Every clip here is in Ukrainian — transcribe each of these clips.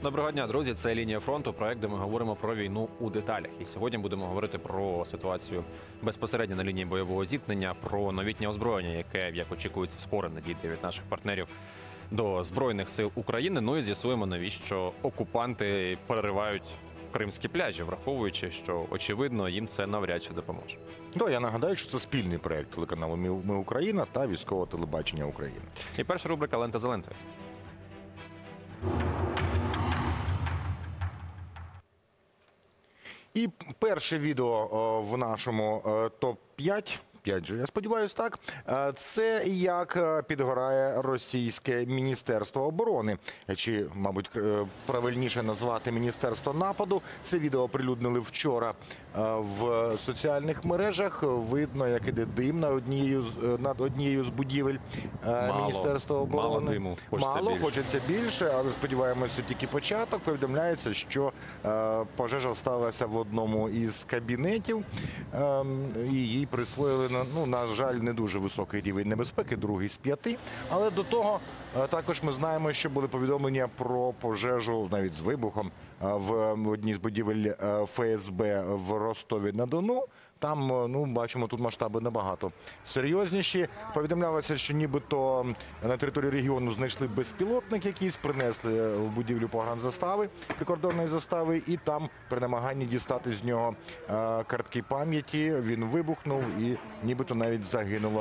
Доброго дня, друзі. Це «Лінія фронту», проект, де ми говоримо про війну у деталях. І сьогодні будемо говорити про ситуацію безпосередньо на лінії бойового зіткнення, про новітнє озброєння, яке, як очікується, скоро надійде від наших партнерів до Збройних сил України. Ну і з'ясуємо, навіщо окупанти переривають кримські пляжі, враховуючи, що, очевидно, їм це навряд чи допоможе. Я нагадаю, що це спільний проект телеканалу «Ми Україна» та військового телебачення України. І перша рубрика «Лента за лентою». І перше відео в нашому топ-5, я сподіваюся, так, це як підгорає російське Міністерство оборони, чи, мабуть, правильніше назвати Міністерство нападу. Це відео оприлюднили вчора в соціальних мережах. Видно, як іде дим над однією з будівель Міністерства оборони. Мало диму, хочеться більше, але сподіваємося, тільки початок. Повідомляється, що пожежа сталася в одному із кабінетів, і їй присвоїли, на жаль, не дуже високий рівень небезпеки, другий з 5. Але до того також ми знаємо, що були повідомлення про пожежу, навіть з вибухом, в одній з будівель ФСБ в Ростові-на-Дону. Там, бачимо, тут масштаби набагато серйозніші. Повідомлялося, що нібито на території регіону знайшли безпілотник якийсь, принесли в будівлю погранзастави, прикордонної застави, і там при намаганні дістати з нього картки пам'яті він вибухнув і нібито навіть загинуло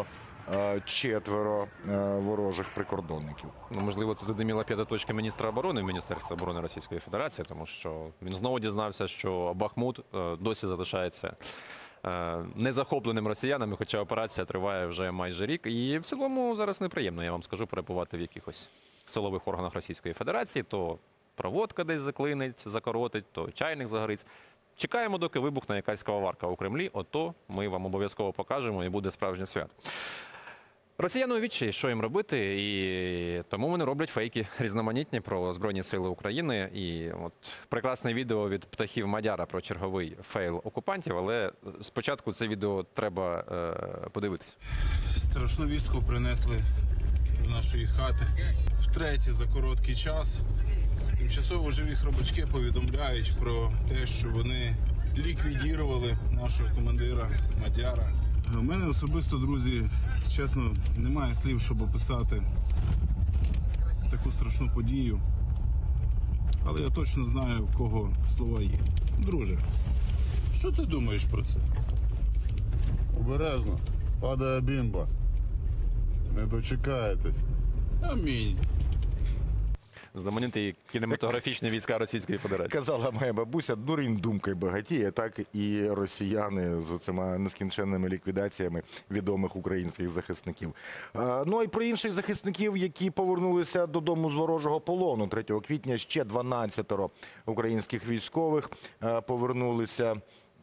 4 ворожих прикордонників. Можливо, це задиміла п'ята точка міністра оборони в Міністерстві оборони Російської Федерації, тому що він знову дізнався, що Бахмут досі залишається незахопленим росіянами, хоча операція триває вже майже рік. І в цілому зараз неприємно, я вам скажу, перебувати в якихось силових органах Російської Федерації. То проводка десь заклинить, закоротить, то чайник загорить. Чекаємо, доки вибухне якась кавоварка у Кремлі, ото ми вам обов'язково покажемо і буде справжнє свято. Росіяни у відчаї, що їм робити, і тому вони роблять фейки різноманітні про Збройні сили України. І от прекрасне відео від птахів Мадяра про черговий фейл окупантів, але спочатку це відео треба подивитися. Страшну вістку принесли до нашої хати. Втретє за короткий час тимчасово живі хробачки повідомляють про те, що вони ліквідували нашого командира Мадяра. У мене особисто, друзі, чесно, немає слів, щоб описати таку страшну подію. Але я точно знаю, в кого слова є. Друже, що ти думаєш про це? Обережно. Падає бімба. Не дочекаєтесь. Амінь. Знамениті кінематографічні війська Російської Федерації. Казала моя бабуся, дурень думкою багатіє, так і росіяни з цими нескінченними ліквідаціями відомих українських захисників. Ну і про інших захисників, які повернулися додому з ворожого полону. 3 квітня ще 12 українських військових повернулися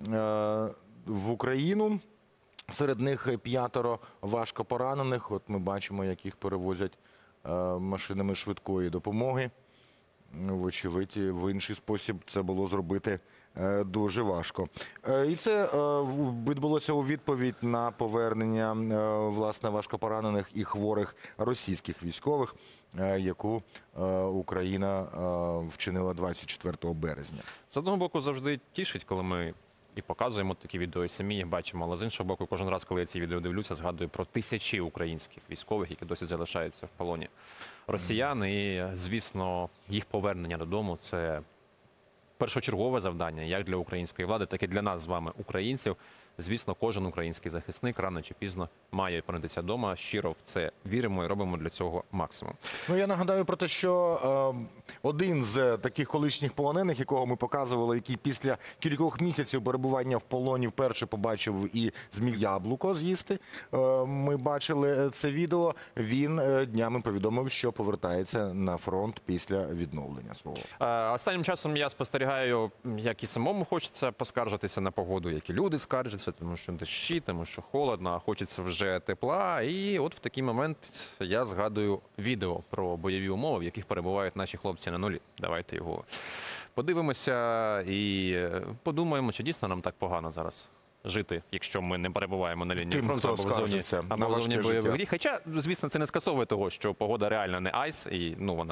в Україну. Серед них 5 важко поранених. От ми бачимо, як їх перевозять машинами швидкої допомоги. Вочевидь, в інший спосіб це було зробити дуже важко. І це відбулося у відповідь на повернення, власне, важкопоранених і хворих російських військових, яку Україна вчинила 24 березня. З одного боку, завжди тішить, коли ми і показуємо такі відео, і самі їх бачимо. Але з іншого боку, кожен раз, коли я ці відео дивлюся, згадую про тисячі українських військових, які досі залишаються в полоні росіян. І, звісно, їх повернення додому – це першочергове завдання як для української влади, так і для нас з вами, українців. Звісно, кожен український захисник рано чи пізно має опинитися вдома. Щиро в це віримо і робимо для цього максимум. Я нагадаю про те, що один з таких колишніх полонених, якого ми показували, який після кількох місяців перебування в полоні вперше побачив і зміг яблуко з'їсти, ми бачили це відео, він днями повідомив, що повертається на фронт після відновлення свого. Останнім часом я спостерігаю, як і самому хочеться поскаржитися на погоду, як і люди скаржаться, тому що дощі, тому що холодно, а хочеться вже тепла. І от в такий момент я згадую відео про бойові умови, в яких перебувають наші хлопці на нулі. Давайте його подивимося і подумаємо, чи дійсно нам так погано зараз жити, якщо ми не перебуваємо на лінії фронту або в зоні бойових дій. Хоча, звісно, це не скасовує того, що погода реально не айс, і вона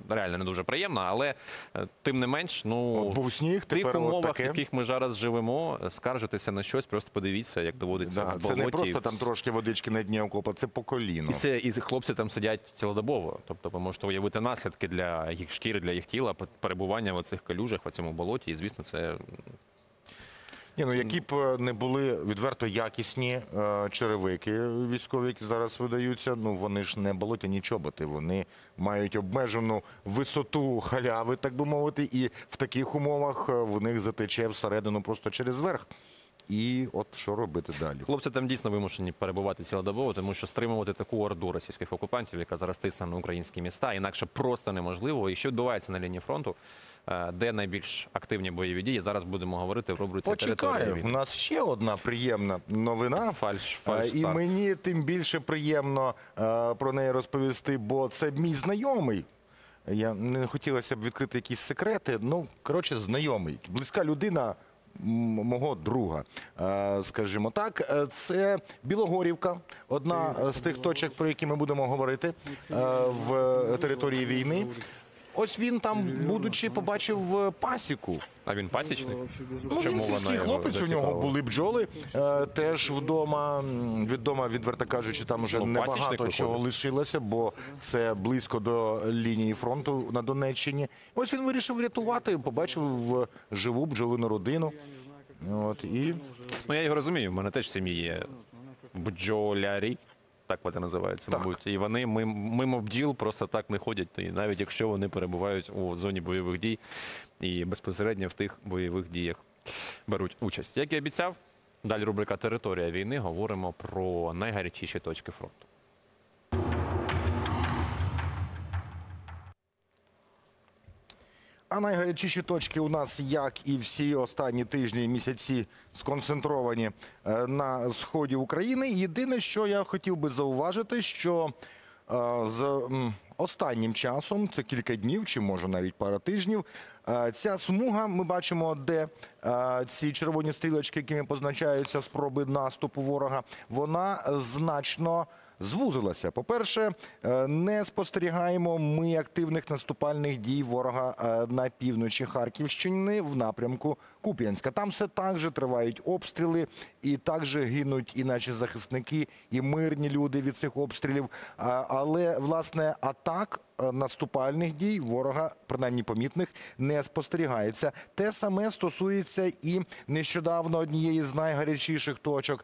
реально не дуже приємно, але тим не менш, ну От був сніг, в тих тепер от умовах, в таке. яких ми зараз живемо, скаржитися на щось, просто подивіться, як доводиться Да, в це болоті. не просто там трошки водички на дні окопа, це по коліно. І хлопці там сидять цілодобово. Тобто ви можете уявити наслідки для їх шкіри, для їх тіла, перебування в цих калюжах, в цьому болоті. І, звісно, це Ні, ну які б не були відверто якісні черевики військові, які зараз видаються, ну вони ж не болотяні чоботи, вони мають обмежену висоту халяви, так би мовити, і в таких умовах в них затече всередину просто через верх. І от що робити далі? хлопці там дійсно вимушені перебувати цілодобово, тому що стримувати таку орду російських окупантів, яка зараз тисне на українські міста, інакше просто неможливо. І що відбувається на лінії фронту, де найбільш активні бойові дії, зараз будемо говорити в рубриці «Територія Почекай, у війни». нас ще одна приємна новина. Фальш І старт. мені тим більше приємно про неї розповісти, бо це мій знайомий. Я не хотілося б відкрити якісь секрети. Ну, коротше, знайомий. Близька людина мого друга, скажімо так. Це Білогорівка, одна з тих точок, про які ми будемо говорити в території війни. Ось він там, будучи, побачив пасіку. А він пасічник? Ну, він сільський його хлопець, у нього зацікавила? були бджоли. Теж вдома, відверто кажучи, там вже Ну, пасічник небагато чого виходить. лишилося, бо це близько до лінії фронту на Донеччині. Ось він вирішив врятувати, побачив живу бджолину родину. От, і Ну, я його розумію, в мене теж в сім'ї є бджолярі, так вони називаються, Так. мабуть. І вони мимо бджіл просто так не ходять, і навіть якщо вони перебувають у зоні бойових дій і безпосередньо в тих бойових діях беруть участь. Як і обіцяв, далі рубрика «Територія війни», говоримо про найгарячіші точки фронту. А найгарячіші точки у нас, як і всі останні тижні і місяці, сконцентровані на сході України. Єдине, що я хотів би зауважити, що з останнім часом, це кілька днів, чи може навіть пара тижнів, ця смуга, ми бачимо, де ці червоні стрілочки, якими позначаються спроби наступу ворога, вона значно звузилася. По-перше, не спостерігаємо ми активних наступальних дій ворога на півночі Харківщини в напрямку Куп'янська. Там все так же тривають обстріли, і так же гинуть і наші захисники, і мирні люди від цих обстрілів. Але, власне, атак наступальних дій ворога, принаймні помітних, не спостерігається. Те саме стосується і нещодавно однієї з найгарячіших точок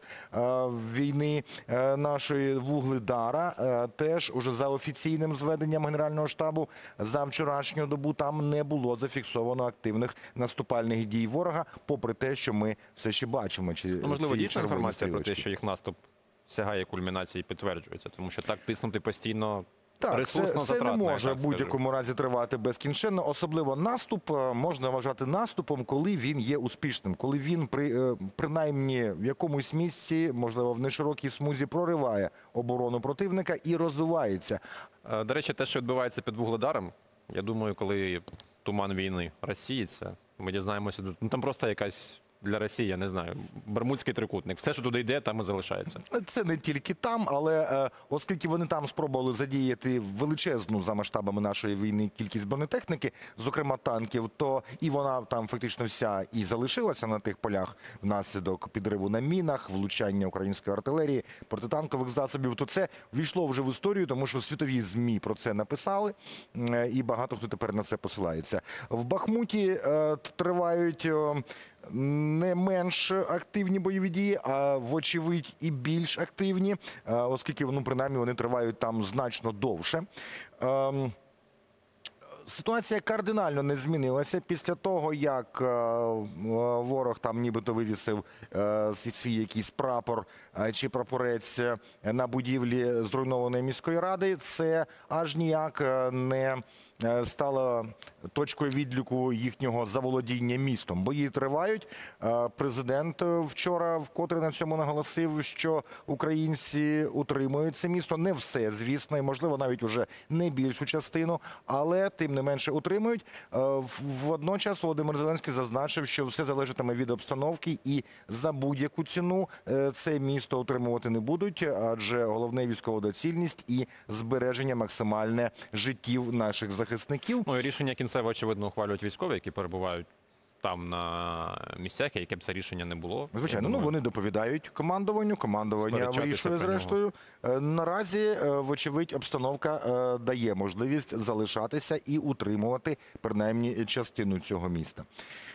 війни нашої Вугледара. Теж уже за офіційним зведенням Генерального штабу за вчорашню добу там не було зафіксовано активних наступальних дій ворога, попри те, що ми все ще бачимо. Ну, можливо, ці дійсна червоні інформація про те, стрілочки. що їх наступ сягає кульмінації, підтверджується, тому що так тиснути постійно Так, ресурсно це не затратно, я може так в скажу. будь-якому разі тривати безкінченно. Особливо наступ можна вважати наступом, коли він є успішним, коли він принаймні в якомусь місці, можливо, в неширокій смузі прориває оборону противника і розвивається. До речі, те, що відбувається під Вугледаром, я думаю, коли туман війни розсіється, ми дізнаємося, ну там просто якась для Росії, я не знаю, Бермудський трикутник. Все, що туди йде, там і залишається. Це не тільки там, але оскільки вони там спробували задіяти величезну за масштабами нашої війни кількість бронетехніки, зокрема танків, то і вона там фактично вся і залишилася на тих полях внаслідок підриву на мінах, влучання української артилерії, протитанкових засобів, то це війшло вже в історію, тому що світові ЗМІ про це написали, і багато хто тепер на це посилається. В Бахмуті тривають не менш активні бойові дії, а вочевидь і більш активні, оскільки, ну, принаймні, вони тривають там значно довше. Ситуація кардинально не змінилася після того, як ворог там нібито вивісив свій якийсь прапор чи прапорець на будівлі зруйнованої міської ради. Це аж ніяк не стало точкою відліку їхнього заволодіння містом. Бої тривають. Президент вчора вкотре на цьому наголосив, що українці утримують це місто. Не все, звісно, і, можливо, навіть уже не більшу частину, але тим не менше утримують. Водночас Володимир Зеленський зазначив, що все залежатиме від обстановки і за будь-яку ціну це місто утримувати не будуть, адже головне військова доцільність і збереження максимальне життів наших захисників. захисників. Ну і рішення кінцеве, очевидно, ухвалюють військові, які перебувають там на місцях, яке б це рішення не було. Звичайно, Я думаю, вони доповідають командуванню, командування Сперечатися вирішує про нього. зрештою. Наразі, вочевидь, обстановка дає можливість залишатися і утримувати принаймні частину цього міста.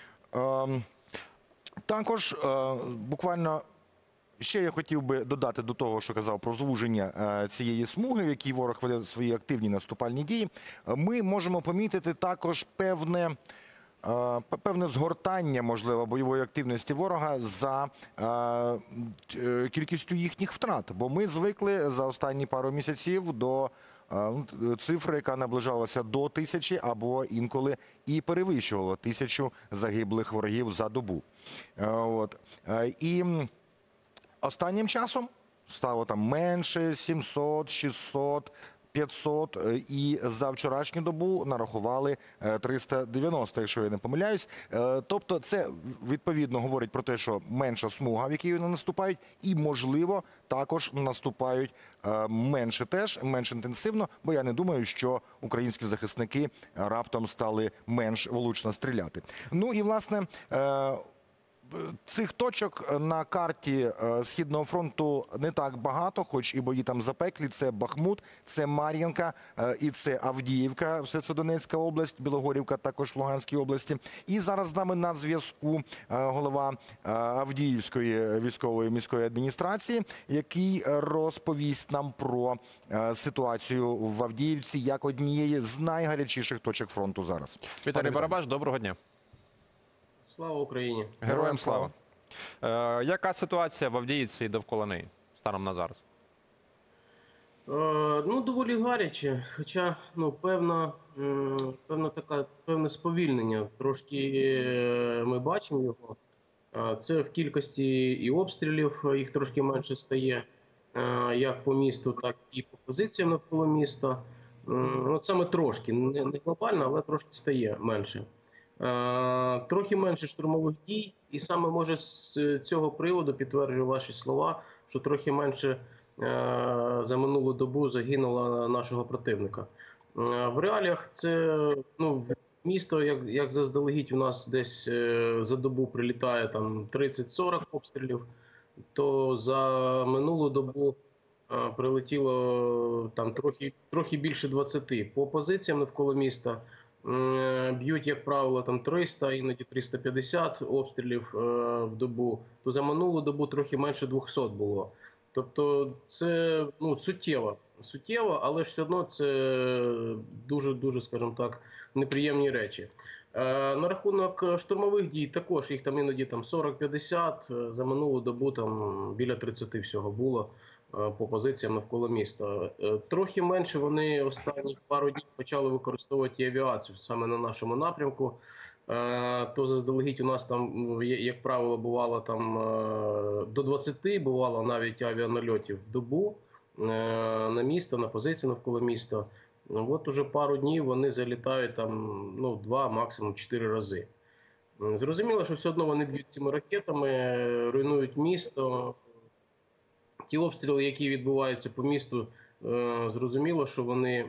Також буквально ще я хотів би додати до того, що казав про звуження цієї смуги, в якій ворог веде свої активні наступальні дії. Ми можемо помітити також певне згортання, можливо, бойової активності ворога за кількістю їхніх втрат. Бо ми звикли за останні пару місяців до цифри, яка наближалася до 1000 або інколи і перевищувала 1000 загиблих ворогів за добу. І останнім часом стало там менше, 700, 600, 500, і за вчорашню добу нарахували 390, якщо я не помиляюсь. Тобто це відповідно говорить про те, що менша смуга, в якій вони наступають, і, можливо, також наступають менше теж, менш інтенсивно, бо я не думаю, що українські захисники раптом стали менш влучно стріляти. Ну і, власне, цих точок на карті Східного фронту не так багато, хоч і бої там запеклі. Це Бахмут, це Мар'їнка і це Авдіївка, все це Донецька область, Білогорівка також в Луганській області. І зараз з нами на зв'язку голова Авдіївської військової міської адміністрації, який розповість нам про ситуацію в Авдіївці як однієї з найгарячіших точок фронту зараз. Віталій Барабаш, доброго дня. Слава Україні! Героям слава. Яка ситуація в Авдіївці і довкола неї станом на зараз? Ну, доволі гаряче, хоча певне сповільнення. Трошки ми бачимо його. Це в кількості і обстрілів, їх трошки менше стає, як по місту, так і по позиціям навколо міста. От саме трошки, не глобально, але трошки стає менше. Трохи менше штурмових дій, і саме може з цього приводу підтверджую ваші слова, що трохи менше за минулу добу загинуло нашого противника. В реаліях це місто, як заздалегідь у нас десь за добу прилітає там 30-40 обстрілів, то за минулу добу прилетіло там трохи більше 20. По позиціям навколо міста б'ють, як правило, там 300, іноді 350 обстрілів в добу, то за минулу добу трохи менше 200 було. Тобто це суттєво, але ж все одно це дуже, скажімо так, неприємні речі. На рахунок штурмових дій також їх там іноді 40-50, за минулу добу там біля 30 всього було по позиціям навколо міста. Трохи менше вони останніх пару днів почали використовувати авіацію саме на нашому напрямку. То заздалегідь у нас там, як правило, бувало там до 20, бувало навіть авіанальотів в добу на місто, на позиції навколо міста. От уже пару днів вони залітають там 2, максимум 4 рази. Зрозуміло, що все одно вони б'ють цими ракетами, руйнують місто. Ті обстріли, які відбуваються по місту, зрозуміло, що вони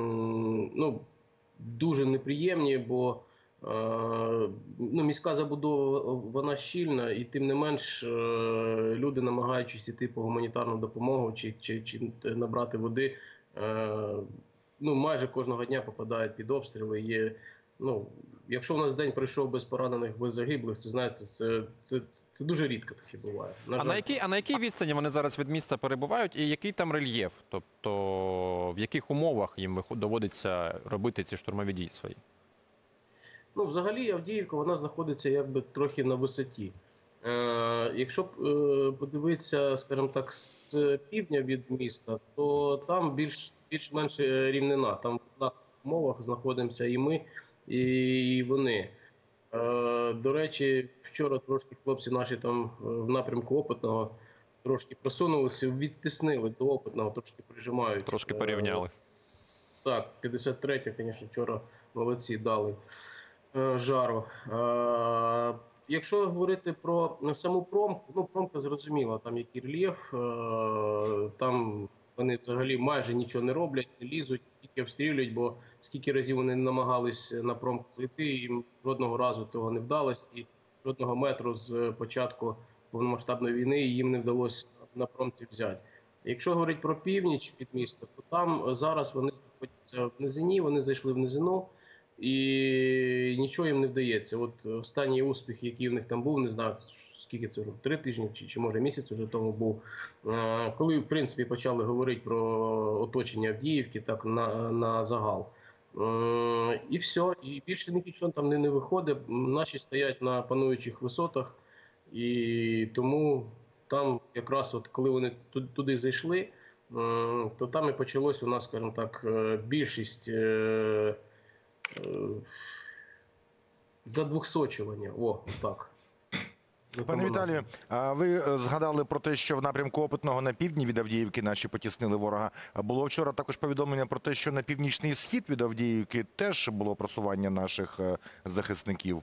дуже неприємні, бо міська забудова, вона щільна, і тим не менш люди, намагаючись йти по гуманітарну допомогу чи набрати води, майже кожного дня попадають під обстріли. Якщо у нас день пройшов без поранених, без загиблих, це, знаєте, це дуже рідко таке буває. А на якій відстані вони зараз від міста перебувають і який там рельєф? Тобто в яких умовах їм доводиться робити ці штурмові дії свої? Взагалі Авдіївка, вона знаходиться якби трохи на висоті. Якщо подивитися, скажімо так, з півдня від міста, то там більш-менш рівнина. Там в однакових умовах знаходимося і ми, і вони. До речі, вчора трошки хлопці наші там в напрямку Опитного трошки просунулися, відтиснили до Опитного, трошки прижимають. Трошки порівняли. Так, 53-я, звісно, вчора молодці дали жару. Якщо говорити про саму промку, промка зрозуміла, там який рельєф, там вони взагалі майже нічого не роблять, не лізуть, тільки тільки обстрілюють, бо скільки разів вони намагались на промку зайти, їм жодного разу того не вдалося, і жодного метру з початку повномасштабної війни їм не вдалося на промці взяти. Якщо говорити про північ під місто, то там зараз вони знаходяться в низині, вони зайшли в низину, і нічого їм не вдається. От останній успіх, який в них там був, не знаю, скільки це вже, 3 тижні чи може місяць уже тому був, коли, в принципі, почали говорити про оточення Авдіївки так на загал. І все, і більше нічого там не виходить. Наші стоять на пануючих висотах, і тому там якраз от коли вони туди зайшли, то там і почалось у нас, скажімо так, більшість задвухсочування. О, так. Пане Віталію, а ви згадали про те, що в напрямку Опитного на півдні від Авдіївки наші потіснили ворога. Було вчора також повідомлення про те, що на північний схід від Авдіївки теж було просування наших захисників.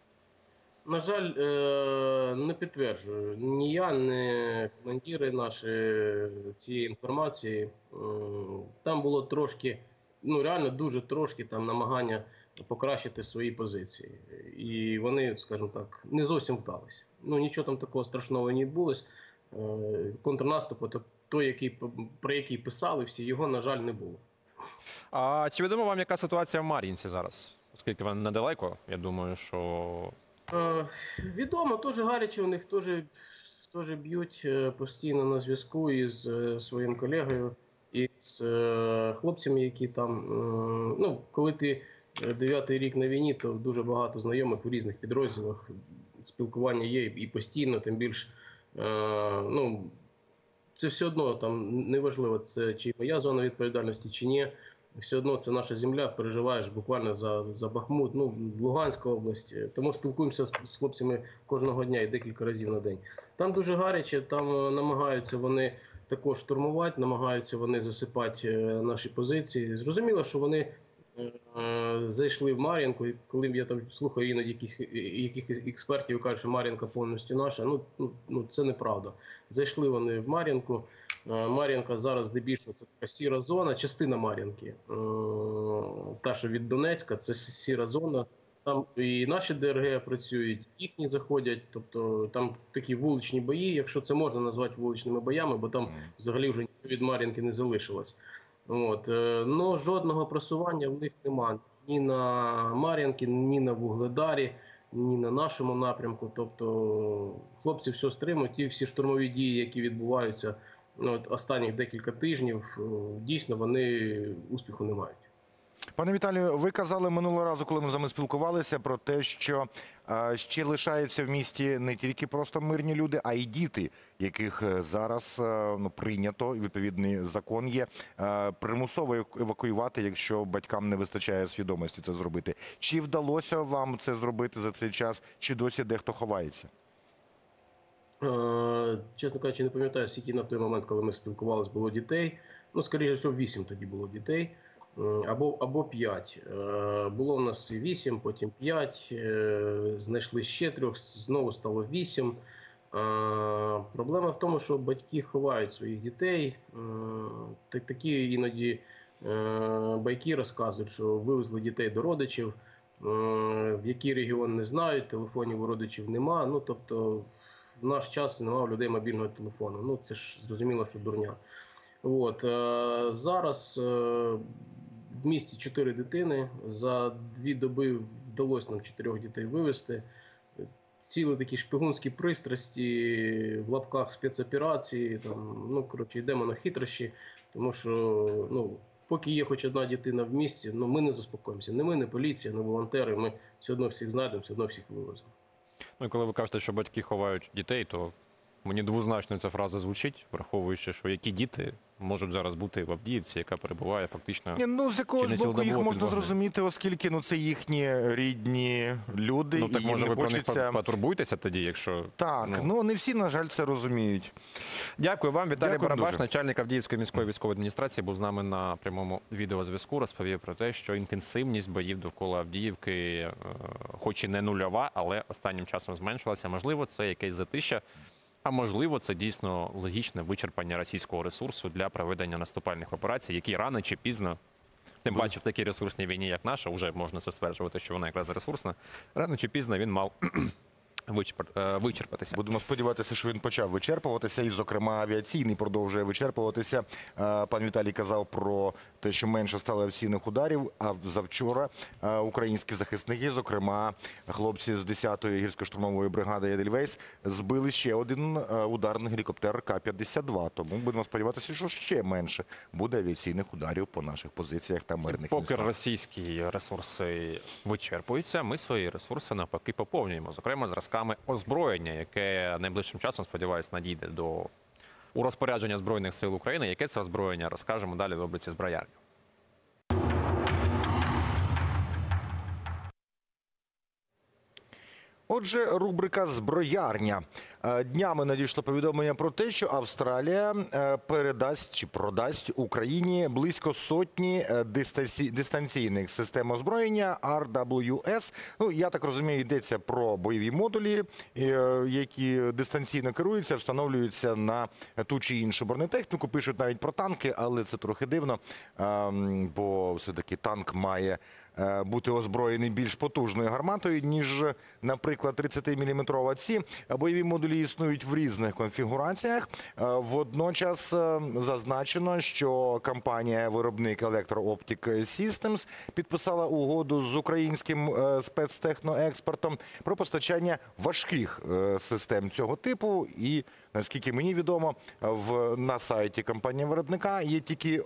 На жаль, не підтверджую. Ні я, ні командири наші цієї інформації. Там було трошки, ну реально дуже трошки там намагання покращити свої позиції. І вони, скажімо так, не зовсім вдалися. Ну нічого там такого страшного не відбулося. Контрнаступу, той, про який писали всі, його, на жаль, не було. А чи відомо вам, яка ситуація в Мар'їнці зараз? Оскільки вона недалеко, я думаю, що... Відомо, теж гаряче у них, теж б'ють постійно на зв'язку із своїм колегою, і з хлопцями, які там, ну, коли ти 9-й рік на війні, то дуже багато знайомих у різних підрозділах, спілкування є і постійно, тим більш, ну, це все одно, там, неважливо, це чи моя зона відповідальності, чи ні, все одно це наша земля, переживаєш буквально за Бахмут, ну, Луганська область. Тому спілкуємося з хлопцями кожного дня і декілька разів на день. Там дуже гаряче, там намагаються вони також штурмувати, намагаються вони засипати наші позиції. Зрозуміло, що вони зайшли в Мар'їнку, і коли я там слухаю іноді якихось експертів і кажуть, що Мар'їнка повністю наша, ну це неправда. Зайшли вони в Мар'їнку. Мар'їнка зараз здебільшого це така сіра зона, частина Мар'їнки, та, що від Донецька, це сіра зона. Там і наші ДРГ працюють, їхні заходять, тобто там такі вуличні бої, якщо це можна назвати вуличними боями, бо там взагалі вже нічого від Мар'їнки не залишилось. От. Но жодного просування в них немає ні на Мар'їнці, ні на Вугледарі, ні на нашому напрямку. Тобто хлопці все стримують, і всі штурмові дії, які відбуваються останніх декілька тижнів, дійсно вони успіху не мають. Пане Віталію, ви казали минулого разу, коли ми з вами спілкувалися, про те, що ще лишаються в місті не тільки просто мирні люди, а й діти, яких зараз прийнято, відповідний закон є, примусово евакуювати, якщо батькам не вистачає свідомості це зробити. Чи вдалося вам це зробити за цей час, чи досі дехто ховається? Чесно кажучи, не пам'ятаю, скільки на той момент, коли ми спілкувалися, було дітей. Ну, скоріше всього, 8 тоді було дітей. Або 5. Було в нас 8, потім 5, знайшли ще 3, знову стало 8. Проблема в тому, що батьки ховають своїх дітей. Такі іноді байки розказують, що вивезли дітей до родичів, в який регіон не знають, телефонів у родичів нема. Ну, тобто, в наш час немає у людей мобільного телефону. Ну, це ж зрозуміло, що дурня. От. Зараз в місті 4 дитини. За 2 доби вдалося нам 4 дітей вивезти. Цілі такі шпигунські пристрасті, в лапках спецоперації, там, ну, коротше, йдемо на хитрощі, тому що, ну, поки є хоч одна дитина в місті, ну, ми не заспокоїмося. Не ми, не поліція, не волонтери, ми все одно всіх знайдемо, все одно всіх вивеземо. Ну і коли ви кажете, що батьки ховають дітей, то мені двозначно ця фраза звучить, враховуючи, що які діти можуть зараз бути в Авдіївці, яка перебуває фактично... Ну, з якогось боку їх цілодобово можна під вогнем. зрозуміти, оскільки це їхні рідні люди. Ну так і може їм ви не про хочеться... них потурбуйтеся тоді, якщо... Так, ну не всі, на жаль, це розуміють. Дякую вам. Віталій Дякую Барабаш, дуже. начальник Авдіївської міської військової адміністрації, був з нами на прямому відеозв'язку, розповів про те, що інтенсивність боїв довкола Авдіївки, хоч і не нульова, але останнім часом зменшилася. Можливо, це якесь затища, а можливо, це дійсно логічне вичерпання російського ресурсу для проведення наступальних операцій, які рано чи пізно Тим паче в такій ресурсній війні, як наша, вже можна це стверджувати, що вона якраз ресурсна. Рано чи пізно він мав вичерпатися. Будемо сподіватися, що він почав вичерпуватися, і, зокрема, авіаційний продовжує вичерпуватися. Пан Віталій казав про те, що менше стало авіаційних ударів, а завчора українські захисники, зокрема, хлопці з 10-ї гірсько-штурмової бригади «Едельвейс», збили ще один ударний гелікоптер К-52. Тому будемо сподіватися, що ще менше буде авіаційних ударів по наших позиціях та мирних Поки містах. російські ресурси вичерпуються, ми свої ресурси навпаки поповнюємо. Зокрема, зразками озброєння, яке найближчим часом, сподіваюсь, надійде у розпорядження Збройних сил України. Яке це озброєння, розкажемо далі в рубриці «Зброярня». Отже, рубрика «Зброярня». Днями надійшло повідомлення про те, що Австралія передасть чи продасть Україні близько сотні дистанційних систем озброєння RWS. Ну, я так розумію, йдеться про бойові модулі, які дистанційно керуються, встановлюються на ту чи іншу бронетехніку. Пишуть навіть про танки, але це трохи дивно, бо все-таки танк має бути озброєний більш потужною гарматою, ніж, наприклад, 30-мм. Ці бойові модулі існують в різних конфігураціях. Водночас зазначено, що компанія-виробник Electro-Optic Systems підписала угоду з українським спецтехноекспортом про постачання важких систем цього типу. І, наскільки мені відомо, на сайті компанії-виробника є тільки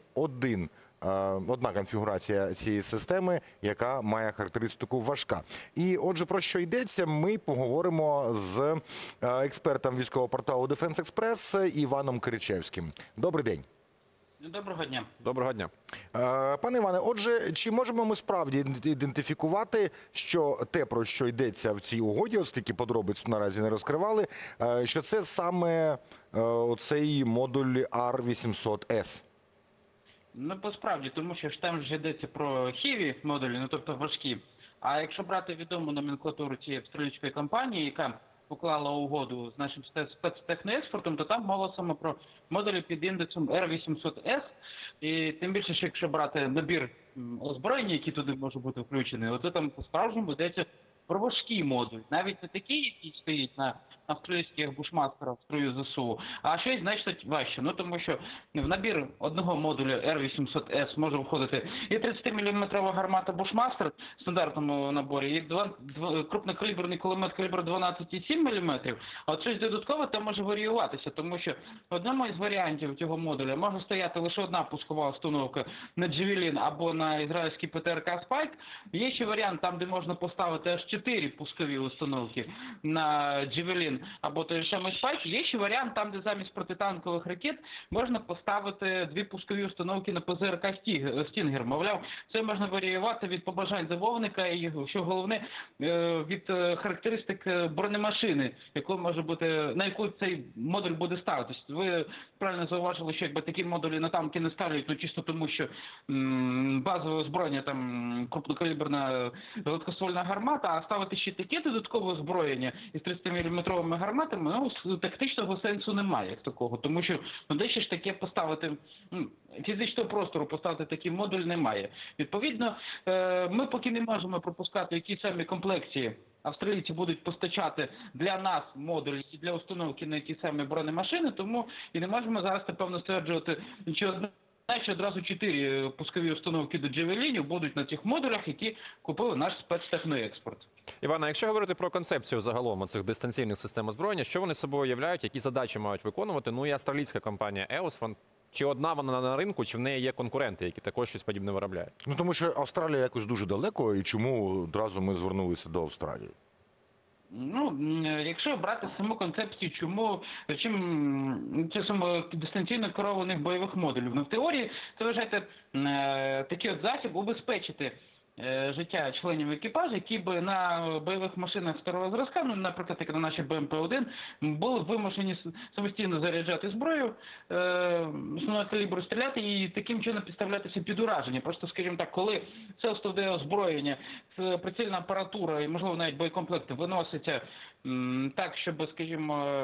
одна конфігурація цієї системи, яка має характеристику важка. І отже, про що йдеться, ми поговоримо з експертом військового порталу Defense Express Іваном Киричевським. Добрий день. Доброго дня. Доброго дня. Пане Іване, отже, чи можемо ми справді ідентифікувати, що те, про що йдеться в цій угоді, оскільки подробиць наразі не розкривали, що це саме оцей модуль R800S? Ну, посправді, тому що ж там вже йдеться про heavy модулі, ну тобто важкі. А якщо брати відому номенклатуру цієї австралійської компанії, яка поклала угоду з нашим спецтехноекспортом, то там мова саме про модулі під індексом R800S. І тим більше, що якщо брати набір озброєння, які туди може бути включені, то там по-справжньому йдеться про важкі модулі. Навіть не такі, які стоять на австралійських бушмастерах в строю ЗСУ, а щось значно важче. Ну, тому що в набір одного модуля R800S може входити і 30-мм гармата бушмастер в стандартному наборі, і крупнокаліберний кулемет калібру 12,7 мм, а от щось додаткове там може варіюватися, тому що в одному із варіантів цього модуля може стояти лише одна пускова установка на Javelin або на ізраїльський ПТРК Spike. Є ще варіант там, де можна поставити аж 4 пускові установки на Javelin або той самий Spike. Є ще варіант там, де замість протитанкових ракет можна поставити 2 пускові установки на ПЗРК Stinger. Мовляв, це можна варіювати від побажань замовника і, що головне, від характеристик бронемашини, на яку цей модуль буде ставитися. Ви правильно зауважили, що якби такі модулі на танки не ставлять, то чисто тому, що базове озброєння, там крупнокаліберна гладкоствольна гармата, а ставити ще таке додаткове озброєння із 30-мм гарматами, ну, тактичного сенсу немає як такого, тому що дещо ж таке поставити, фізичного простору поставити такий модуль немає. Відповідно, ми поки не можемо пропускати, які самі комплекції австралійці будуть постачати для нас модулі і для установки на ті самі бронемашини, тому і не можемо зараз, напевно, стверджувати нічого. Що одразу 4 пускові установки до Джавелінів будуть на цих модулях, які купив наш спецтехноекспорт. Івана, якщо говорити про концепцію загалом цих дистанційних систем озброєння, що вони собою являють, які задачі мають виконувати? Ну і австралійська компанія EOS, чи одна вона на ринку, чи в неї є конкуренти, які також щось подібне виробляють? Ну, тому що Австралія якось дуже далеко, і чому одразу ми звернулися до Австралії? Ну, якщо брати саму концепцію, чим це саме дистанційно керованих бойових модулів. Ну, в теорії, це, вважайте, такий от засіб убезпечити життя членів екіпажу, які би на бойових машинах старого зразка, ну, наприклад, як на нашій БМП-1, були вимушені самостійно заряджати зброю, основного калібру стріляти і таким чином підставлятися під ураження. Просто, скажімо так, коли це основне озброєння, прицільна апаратура і, можливо, навіть боєкомплекти виноситься так, щоб, скажімо,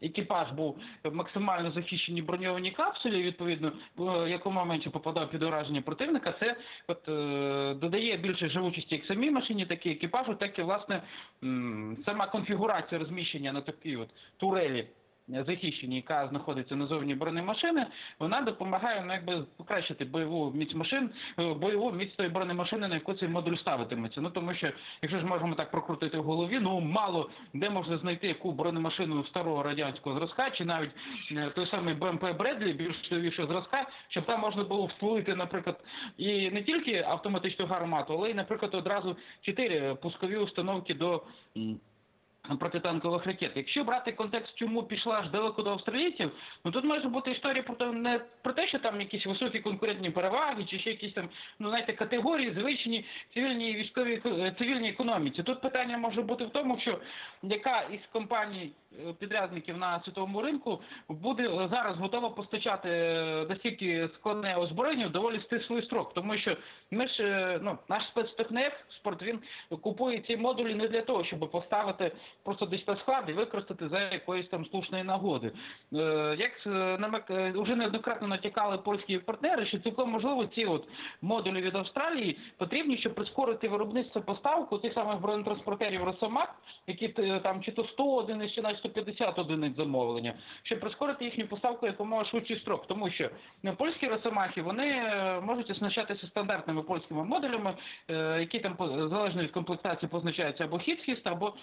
екіпаж був максимально захищені броньовані капсулі, відповідно, якомога менше попадав під ураження противника, це додає більше живучості як самій машині, так і екіпажу, так і, власне, сама конфігурація розміщення на такій турелі захищені, яка знаходиться назовні бронемашини, вона допомагає покращити бойову міць машин, бойову міць тої бронемашини, на яку цей модуль ставитиметься. Тому що, якщо ж можемо так прокрутити в голові, мало де можна знайти яку бронемашину старого радянського зразка, чи навіть той самий БМП Бредлі, більш новішого зразка, щоб там можна було втулити, наприклад, і не тільки автоматичну гармату, але й, наприклад, одразу 4 пускові установки до протитанкових ракет. Якщо брати контекст, чому пішла аж далеко до австралійців, тут може бути історія не про те, що там якісь високі конкурентні переваги, чи ще якісь там, категорії, звичні цивільній військовій цивільній економіці. Тут питання може бути в тому, що яка із компаній підрядників на світовому ринку буде зараз готова постачати настільки складне озброєння в доволі стислий строк. Тому що ми ж, наш спецтехнекспорт, він купує ці модулі не для того, щоб поставити просто десь на склад і використати за якоїсь там слушної нагоди. Як вже неоднократно натякали польські партнери, що цілком можливо ці модулі від Австралії потрібні, щоб прискорити виробництво поставку тих самих бронетранспортерів «Росомах», які там чи то 100 одиниць, чи навіть 150 одиниць замовлення, щоб прискорити їхню поставку якомога швидший строк. Тому що польські «Росомахи», вони можуть оснащатися стандартними польськими модулями, які там залежно від комплектації позначаються або «Хіт-Хіст», або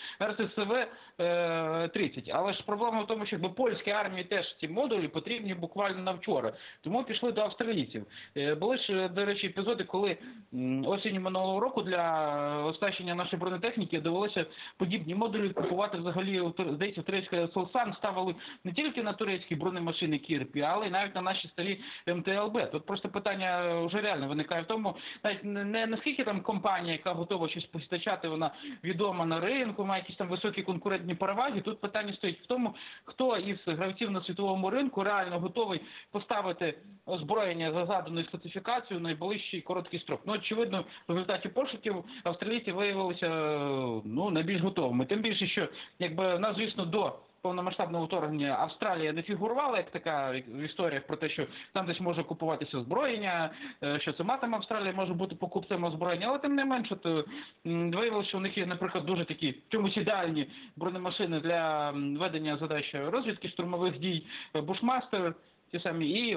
РССВ-30. Але ж проблема в тому, що польській армії теж ці модулі потрібні буквально на вчора. Тому пішли до австралійців. Були ж, до речі, епізоди, коли осінню минулого року для оснащення нашої бронетехніки довелося подібні модулі купувати взагалі, здається, турецька Селсан ставили не тільки на турецькі бронемашини Кірпі, але й навіть на наші старі МТЛБ. Тут просто питання вже реально виникає в тому, навіть не наскільки там компанія, яка готова щось постачати, вона відома на ринку, має якісь там високі конкурентні переваги. Тут питання стоїть в тому, хто із гравців на світовому ринку реально готовий поставити озброєння за заданою специфікацією в найближчий короткий строк. Очевидно, в результаті пошуків австралійці виявилися найбільш готовими. Тим більше, що в нас, звісно, до повномасштабного вторгнення Австралія не фігурувала як така в історіях про те, що там десь може купуватися озброєння, що сама там Австралія може бути покупцем озброєння, але тим не менше, виявилося, що у них є, наприклад, дуже такі чомусь ідеальні бронемашини для ведення задач розвідки, штурмових дій, Бушмастер, ті самі. І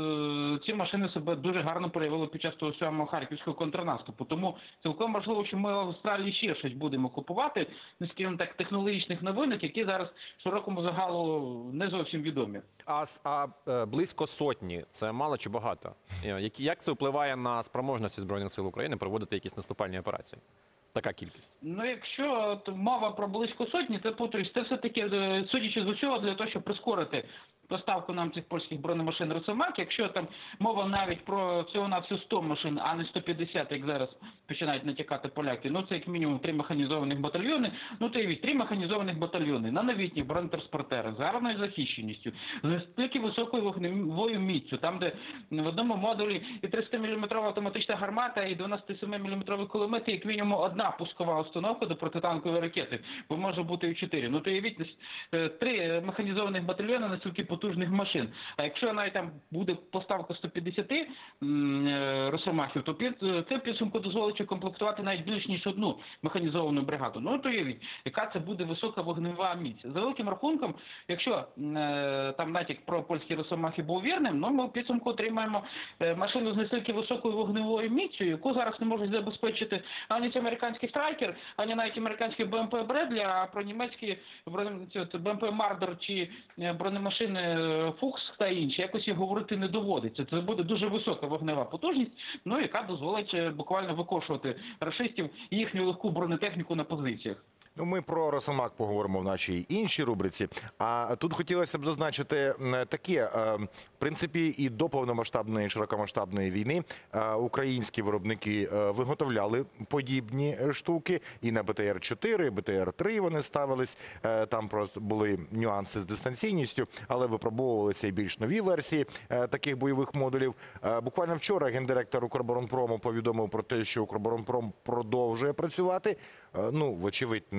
ці машини себе дуже гарно проявили під час того самого харківського контрнаступу. Тому цілком можливо, що ми в Австралії ще щось будемо купувати, скажімо так, технологічних новинок, які зараз широкому загалу не зовсім відомі. А близько сотні – це мало чи багато? Як це впливає на спроможності Збройних сил України проводити якісь наступальні операції? Така кількість. Якщо мова про близько сотні, це все-таки, судячи з усього, для того, щоб прискорити поставку нам цих польських бронемашин «Росомах», якщо там мова навіть про всього-навсього 100 машин, а не 150, як зараз починають натякати поляки, це як мінімум 3 механізованих батальйони, то і 3 механізованих батальйони на новітні бронетранспортери з гарною захищеністю, з настільки високою вогневою міцю, там, де в одному модулі і 300-мм автоматична гармата, і 12-мм кулемет, і як мінімум одна пускова установка до протитанкової ракети, бо може бути і 4. То уявіть, 3 механізованих батальйони на стільки потужних машин. А якщо навіть там буде поставка 150 «Росомахів», то це в підсумку дозволить комплектувати навіть більш ніж одну механізовану бригаду. То уявіть, яка це буде висока вогнева міць. За великим рахунком, якщо там натяк про польські «Росомахи» був вірним, ми в підсумку отримаємо машину з настільки високою вогневою міцю, яку зараз не можуть забезпечити ані американський «Страйкер», ані навіть американський БМП «Бредлі», а про німецькі БМП «Мардер» чи бронемашини «Фукс» та інші, якось і говорити не доводиться. Це буде дуже висока вогнева потужність, яка дозволить буквально викошувати рашистів і їхню легку бронетехніку на позиціях. Ми про «Росомах» поговоримо в нашій іншій рубриці. А тут хотілося б зазначити таке. В принципі, і до повномасштабної, широкомасштабної війни українські виробники виготовляли подібні штуки. І на БТР-4, БТР-3 вони ставились. Там просто були нюанси з дистанційністю, але випробовувалися і більш нові версії таких бойових модулів. Буквально вчора гендиректор «Укроборонпрому» повідомив про те, що «Укроборонпром» продовжує працювати. Вочевидь,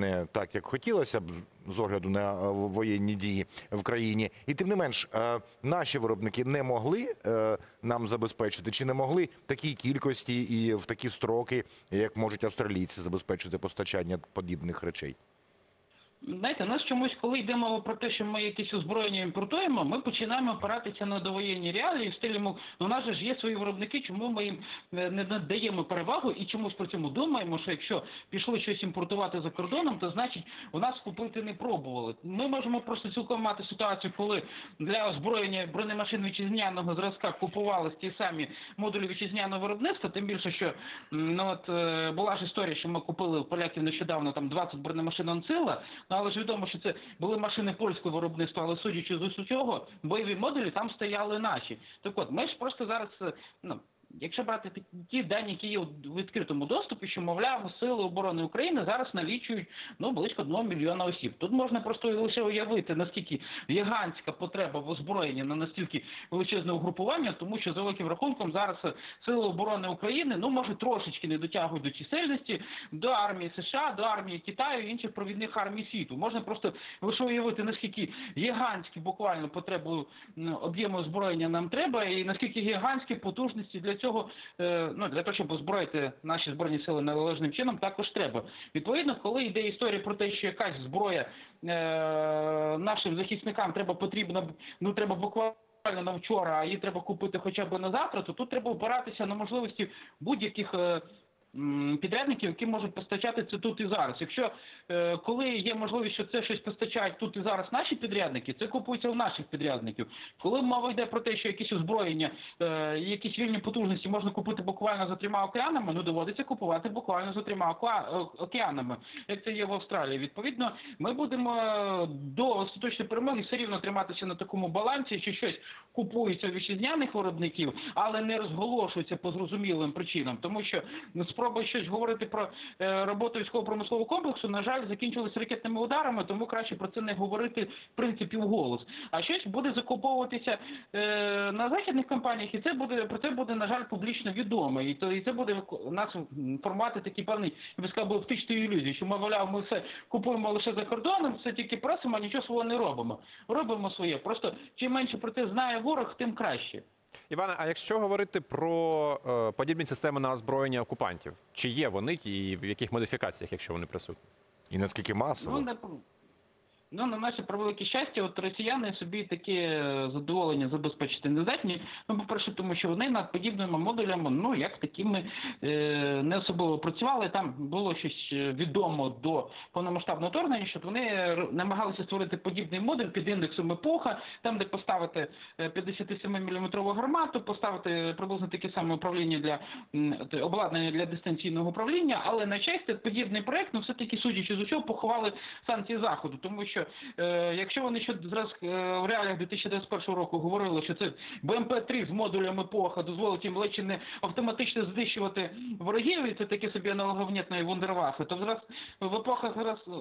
не так, як хотілося б з огляду на воєнні дії в країні. І тим не менш, наші виробники не могли нам забезпечити, чи не могли в такій кількості і в такі строки, як можуть австралійці забезпечити постачання подібних речей? Знаєте, нас чомусь, коли йде мова про те, що ми якісь озброєння імпортуємо, ми починаємо опиратися на довоєнні реалії в стилі, мов, у нас же ж є свої виробники, чому ми їм не надаємо перевагу і чомусь при цьому думаємо, що якщо пішли щось імпортувати за кордоном, то значить у нас купити не пробували. Ми можемо просто цілком мати ситуацію, коли для озброєння бронемашин вітчизняного зразка купувалися ті самі модулі вітчизняного виробництва, тим більше, що була ж історія, що ми купили у поляків нещодавно там 20 бронемашин «Анцила», але ж відомо, що це були машини польського виробництва, але судячи з усього, бойові модулі там стояли наші. Так от, ми ж просто зараз, якщо брати ті дані, які є у відкритому доступі, що, мовляв, Сили оборони України зараз налічують близько 1 мільйона осіб. Тут можна просто лише уявити, наскільки гігантська потреба в озброєнні на настільки величезне угрупування, тому що, за великим рахунком, зараз Сили оборони України, може, трошечки не дотягують до чисельності, до армії США, до армії Китаю і інших провідних армій світу. Можна просто лише уявити, наскільки гігантські буквально потреби об'єму озброєння нам треба, і наскільки гігантські потужності для цього, для того, щоб озброїти наші Збройні сили належним чином, також треба. Відповідно, коли йде історія про те, що якась зброя нашим захисникам треба буквально на вчора, а її треба купити хоча б на завтра, то тут треба опиратися на можливості будь-яких підрядників, які можуть постачати це тут і зараз. Якщо коли є можливість, що це щось постачають тут і зараз наші підрядники, це купується у наших підрядників. Коли мова йде про те, що якісь озброєння, якісь вільні потужності можна купити буквально за 3 океанами, доводиться купувати буквально за 3 океанами, як це є в Австралії. Відповідно, ми будемо до остаточної перемоги все рівно триматися на такому балансі, що щось купується у вітчизняних виробників, але не розголошується по зрозумілим причинам, тому що спроби щось говорити про роботу військово-промислового комплексу, на жаль, закінчилися ракетними ударами, тому краще про це не говорити, в принципі, вголос. А щось буде закуповуватися на західних компаніях, і про це буде, на жаль, публічно відомо. І це буде нас формувати такий певний, я би сказав, оптичної ілюзії, що, мовляв, ми все купуємо лише за кордоном, все тільки просимо, а нічого свого не робимо. Робимо своє. Просто чим менше про це знає ворог, тим краще. Іване, а якщо говорити про подібні системи на озброєння окупантів, чи є вони і в яких модифікаціях, якщо вони присутні? І наскільки масово? На наше превелике щастя, росіяни собі таке задоволення забезпечити не здатні. По-перше, тому що вони над подібними модулями, як такими не особливо працювали. Там було щось відомо до повномасштабного вторгнення, що вони намагалися створити подібний модуль під індексом епоха, там, де поставити 57-мм гармату, поставити приблизно таке саме обладнання для дистанційного управління, але на щастя, подібний проект, все-таки, судячи з усього, поховали санкції Заходу, тому що якщо вони ще зараз в реаліях 2021 року говорили, що це БМП-3 з модулем епоха дозволить їм ледь чи не автоматично знищувати ворогів, і це таке собі аналоговнітної вундервафи, то зараз в епохах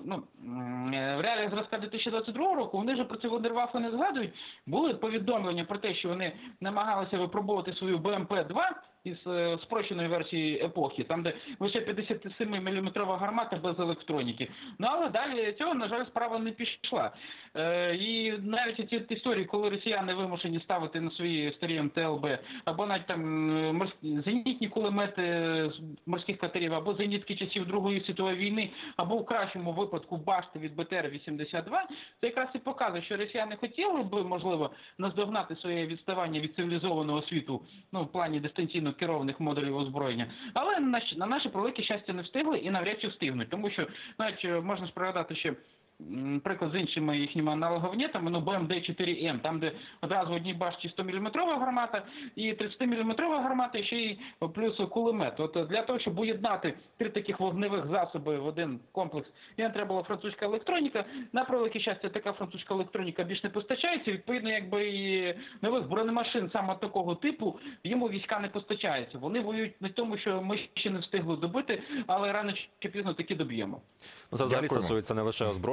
в реаліях зразка 2022 року вони вже про ці вундервафи не згадують. Були повідомлення про те, що вони намагалися випробувати свою БМП-2 із спрощеної версії епохи, там де лише 57-мм гармата без електроніки. Але далі цього, на жаль, справа не пішла. І навіть ці історії, коли росіяни вимушені ставити на свої старі МТЛБ, або навіть там зенітні кулемети з морських катерів, або зенітки часів Другої світової війни, або в кращому випадку башти від БТР-82, це якраз і показує, що росіяни хотіли б, можливо, наздогнати своє відставання від цивілізованого світу, в плані дистанційно керованих модулів озброєння, але на наше превелике щастя не встигли і навряд чи встигнуть, тому що, навіть можна ж пригадати, що приклад з іншими їхніми аналоговнітами, БМД-4М, там, де одразу в одній башті 100-мм гармата і 30-мм гармата, і ще й плюс кулемет. Для того, щоб уєднати 3 таких вогневих засоби в один комплекс, їм треба була французька електроніка. На превелике щастя, така французька електроніка більш не постачається, відповідно, і нових бронемашин саме такого типу йому війська не постачаються. Вони воюють на тому, що ми ще не встигли добити, але рано чи пізно таки доб'ємо. Це взагалі стосується не лише озброєння.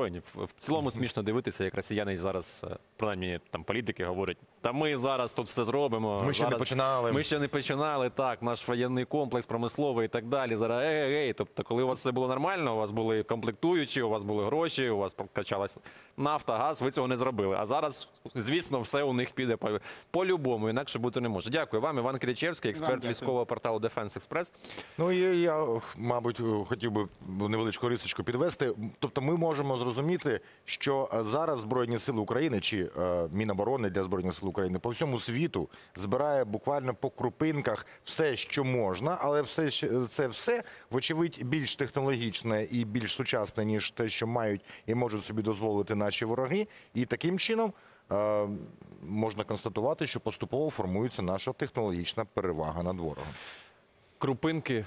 Лень, в цілому смішно дивитися, як росіяни зараз, принаймні там політики говорять, та ми зараз тут все зробимо. Ми ще не зараз... починали. Ми ще не починали, так, наш воєнний комплекс, промисловий і так далі. Зараз ей. Тобто, коли у вас все було нормально, у вас були комплектуючі, у вас були гроші, у вас прокачалась нафта, газ, ви цього не зробили. А зараз, звісно, все у них піде по-любому, інакше бути не може. Дякую вам, Іван Кричевський, експерт дякую. військового порталу Defense Express. Ну і я, мабуть, хотів би невеличку рисочку підвести. Тобто ми можемо зрозуміти, що зараз Збройні Сили України чи Міноборони для Збройних Сил України по всьому світу збирає буквально по крупинках все, що можна, але це все, вочевидь, більш технологічне і більш сучасне, ніж те, що мають і можуть собі дозволити наші вороги. І таким чином можна констатувати, що поступово формується наша технологічна перевага над ворогом. Крупинки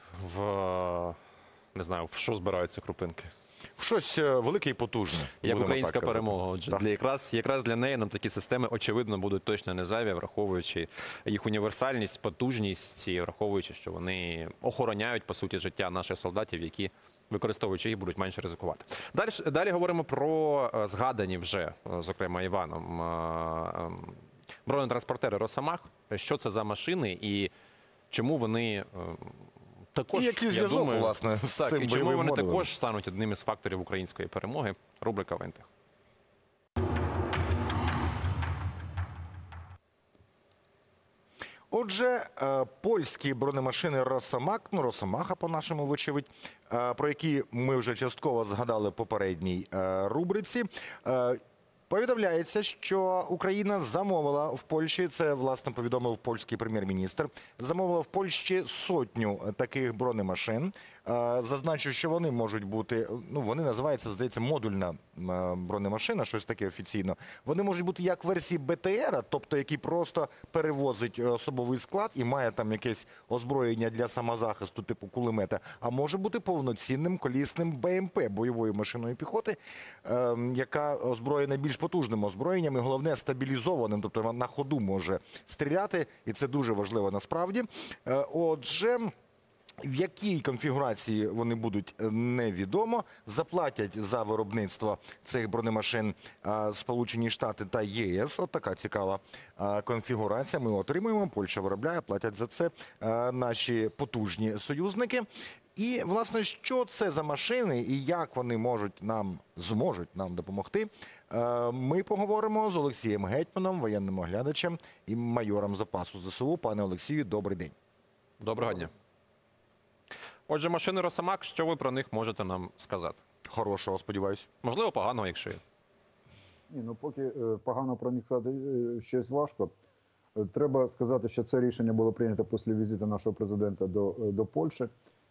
не знаю, в що збираються крупинки? В щось велике і потужне. Як будемо українська так казати. перемога. Отже, Так. якраз для неї нам такі системи, очевидно, будуть точно не зайві, враховуючи їх універсальність, потужність і враховуючи, що вони охороняють, по суті, життя наших солдатів, які, використовуючи їх, будуть менше ризикувати. Далі говоримо про згадані вже, зокрема, Іваном, бронетранспортери «Росомах». Що це за машини і чому вони... Також, І який я зв'язок, думаю, власне, з так, цим і чому бойовим вони модулем? також стануть одним із факторів української перемоги. Рубрика «Вентих». Отже, польські бронемашини «Росомах», ну «Росомаха» по-нашому, вочевидь, про які ми вже частково згадали в попередній рубриці, повідомляється, що Україна замовила в Польщі, це, власне, повідомив польський прем'єр-міністр, замовила в Польщі 100 таких бронемашин. Зазначу, що вони можуть бути, ну, вони називаються, здається, модульна бронемашина, щось таке офіційно. Вони можуть бути як версії БТР, тобто який просто перевозить особовий склад і має там якесь озброєння для самозахисту, типу кулемета, а може бути повноцінним колісним БМП, бойовою машиною піхоти, яка озброєна більш потужним озброєнням і, головне, стабілізованим, тобто вона на ходу може стріляти, і це дуже важливо насправді. Отже, в якій конфігурації вони будуть, невідомо. Заплатять за виробництво цих бронемашин Сполучені Штати та ЄС. От така цікава конфігурація. Ми отримуємо, Польща виробляє, платять за це наші потужні союзники. І, власне, що це за машини і як вони зможуть нам допомогти, ми поговоримо з Олексієм Гетьманом, воєнним оглядачем і майором запасу ЗСУ. Пане Олексію, добрий день. Доброго дня. Отже, машини «Росомах», що ви про них можете нам сказати? Хорошого, сподіваюся. Можливо, поганого, якщо є. Ні, ну поки погано про них сказати щось важко. Треба сказати, що це рішення було прийнято після візиту нашого президента до Польщі.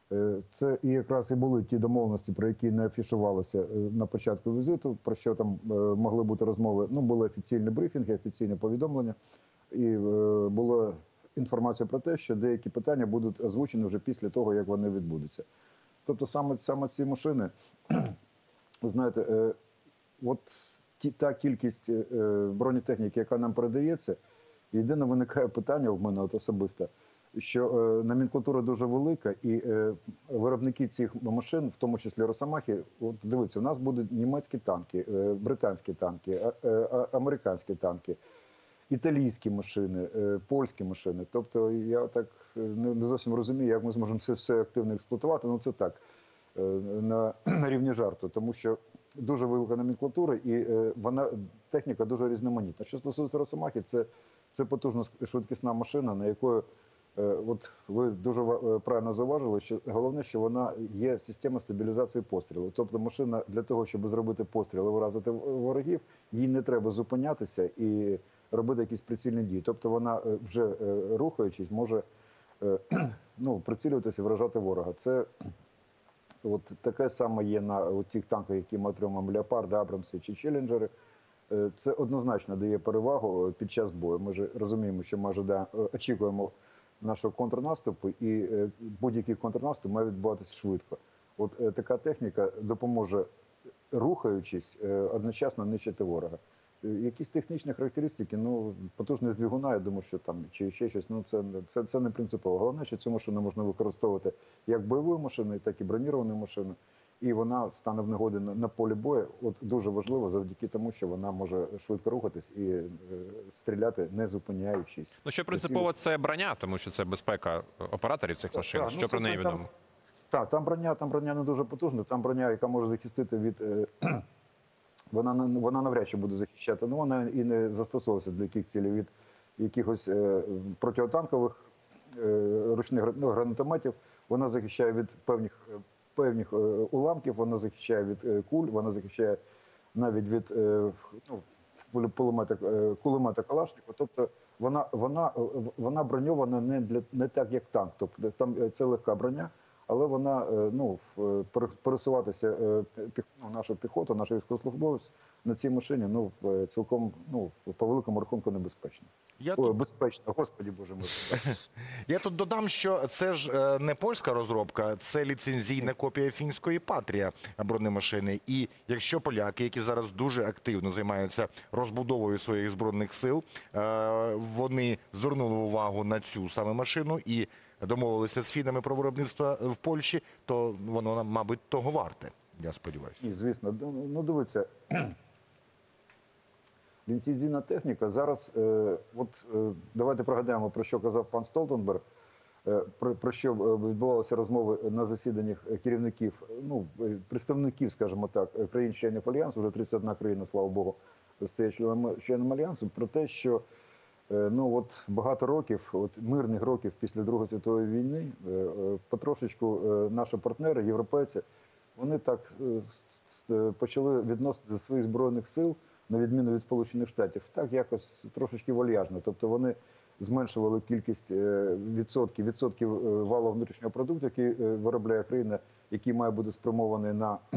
Це і якраз і були ті домовленості, про які не афішувалися на початку візиту, про що там могли бути розмови. Ну, були офіційні брифінги, офіційне повідомлення, і була інформація про те, що деякі питання будуть озвучені вже після того, як вони відбудуться. Тобто саме ці машини, ви знаєте, от та кількість бронетехніки, яка нам передається, єдине виникає питання в мене от особисто, що номенклатура дуже велика, і виробники цих машин, в тому числі «Росомахи», от дивіться, у нас будуть німецькі танки, британські танки, американські танки, італійські машини, польські машини. Тобто я так не зовсім розумію, як ми зможемо це все активно експлуатувати. Ну це так, на рівні жарту, тому що дуже велика номенклатура і техніка дуже різноманітна. Що стосується «Росомахи», це потужна швидкісна машина, на якої, от ви дуже правильно зауважили, що головне, що вона є система стабілізації пострілу. Тобто машина для того, щоб зробити постріл і вразити ворогів, їй не треба зупинятися і робити якісь прицільні дії. Тобто вона вже рухаючись може прицілюватися і вражати ворога. Це от таке саме є на тих танках, які ми отримуємо, «Леопарди», «Абрамси» чи «Челленджери». Це однозначно дає перевагу під час бою. Ми ж розуміємо, що ми очікуємо нашого контрнаступу, і будь-який контрнаступ має відбуватися швидко. От така техніка допоможе, рухаючись, одночасно нищити ворога. Якісь технічні характеристики, потужність двигуна, я думаю, що там, чи ще щось, це не принципово. Головне, що цю машину можна використовувати як бойовою машиною, так і бронірованою машиною. і вона стане в негоді на полі бою. От дуже важливо завдяки тому, що вона може швидко рухатись і стріляти, не зупиняючись. Ну, що принципово, це броня, тому що це безпека операторів цих машин. Так, Що про неї відомо? Так, там броня не дуже потужна, там броня, яка може захистити від... Вона навряд чи буде захищати, але вона і не застосовується для яких цілей від якихось протитанкових ручних гранатометів. Вона захищає від певних уламків, вона захищає від куль, вона захищає навіть від кулемета Калашникова. Тобто вона броньована не так, як танк. Тобто там це легка броня, але вона пересуватися нашу піхоту, наш військовослужбовець на цій машині цілком по великому рахунку небезпечно. Безпечно, Господі Боже мой. Я тут додам, що це ж не польська розробка, це ліцензійна копія фінської «Патрія» бронемашини. І якщо поляки, які зараз дуже активно займаються розбудовою своїх збройних сил, вони звернули увагу на цю саме машину і домовилися з фінами про виробництво в Польщі, то воно, мабуть, того варте, я сподіваюся. І, звісно, дивіться, ліцензійна техніка зараз, давайте пригадаємо, про що казав пан Столтенберг, про що відбувалися розмови на засіданнях керівників, представників, скажімо так, країн-членів Альянсу, вже 31 країна, слава Богу, стає членом Альянсу, про те, що багато років, мирних років після Другої світової війни, потрошечку наші партнери, європейці, вони так почали відносити до своїх збройних сил, на відміну від Сполучених Штатів, так якось трошечки вальяжно. Тобто вони зменшували кількість відсотків валового внутрішнього продукту, який виробляє країна, який має бути спрямований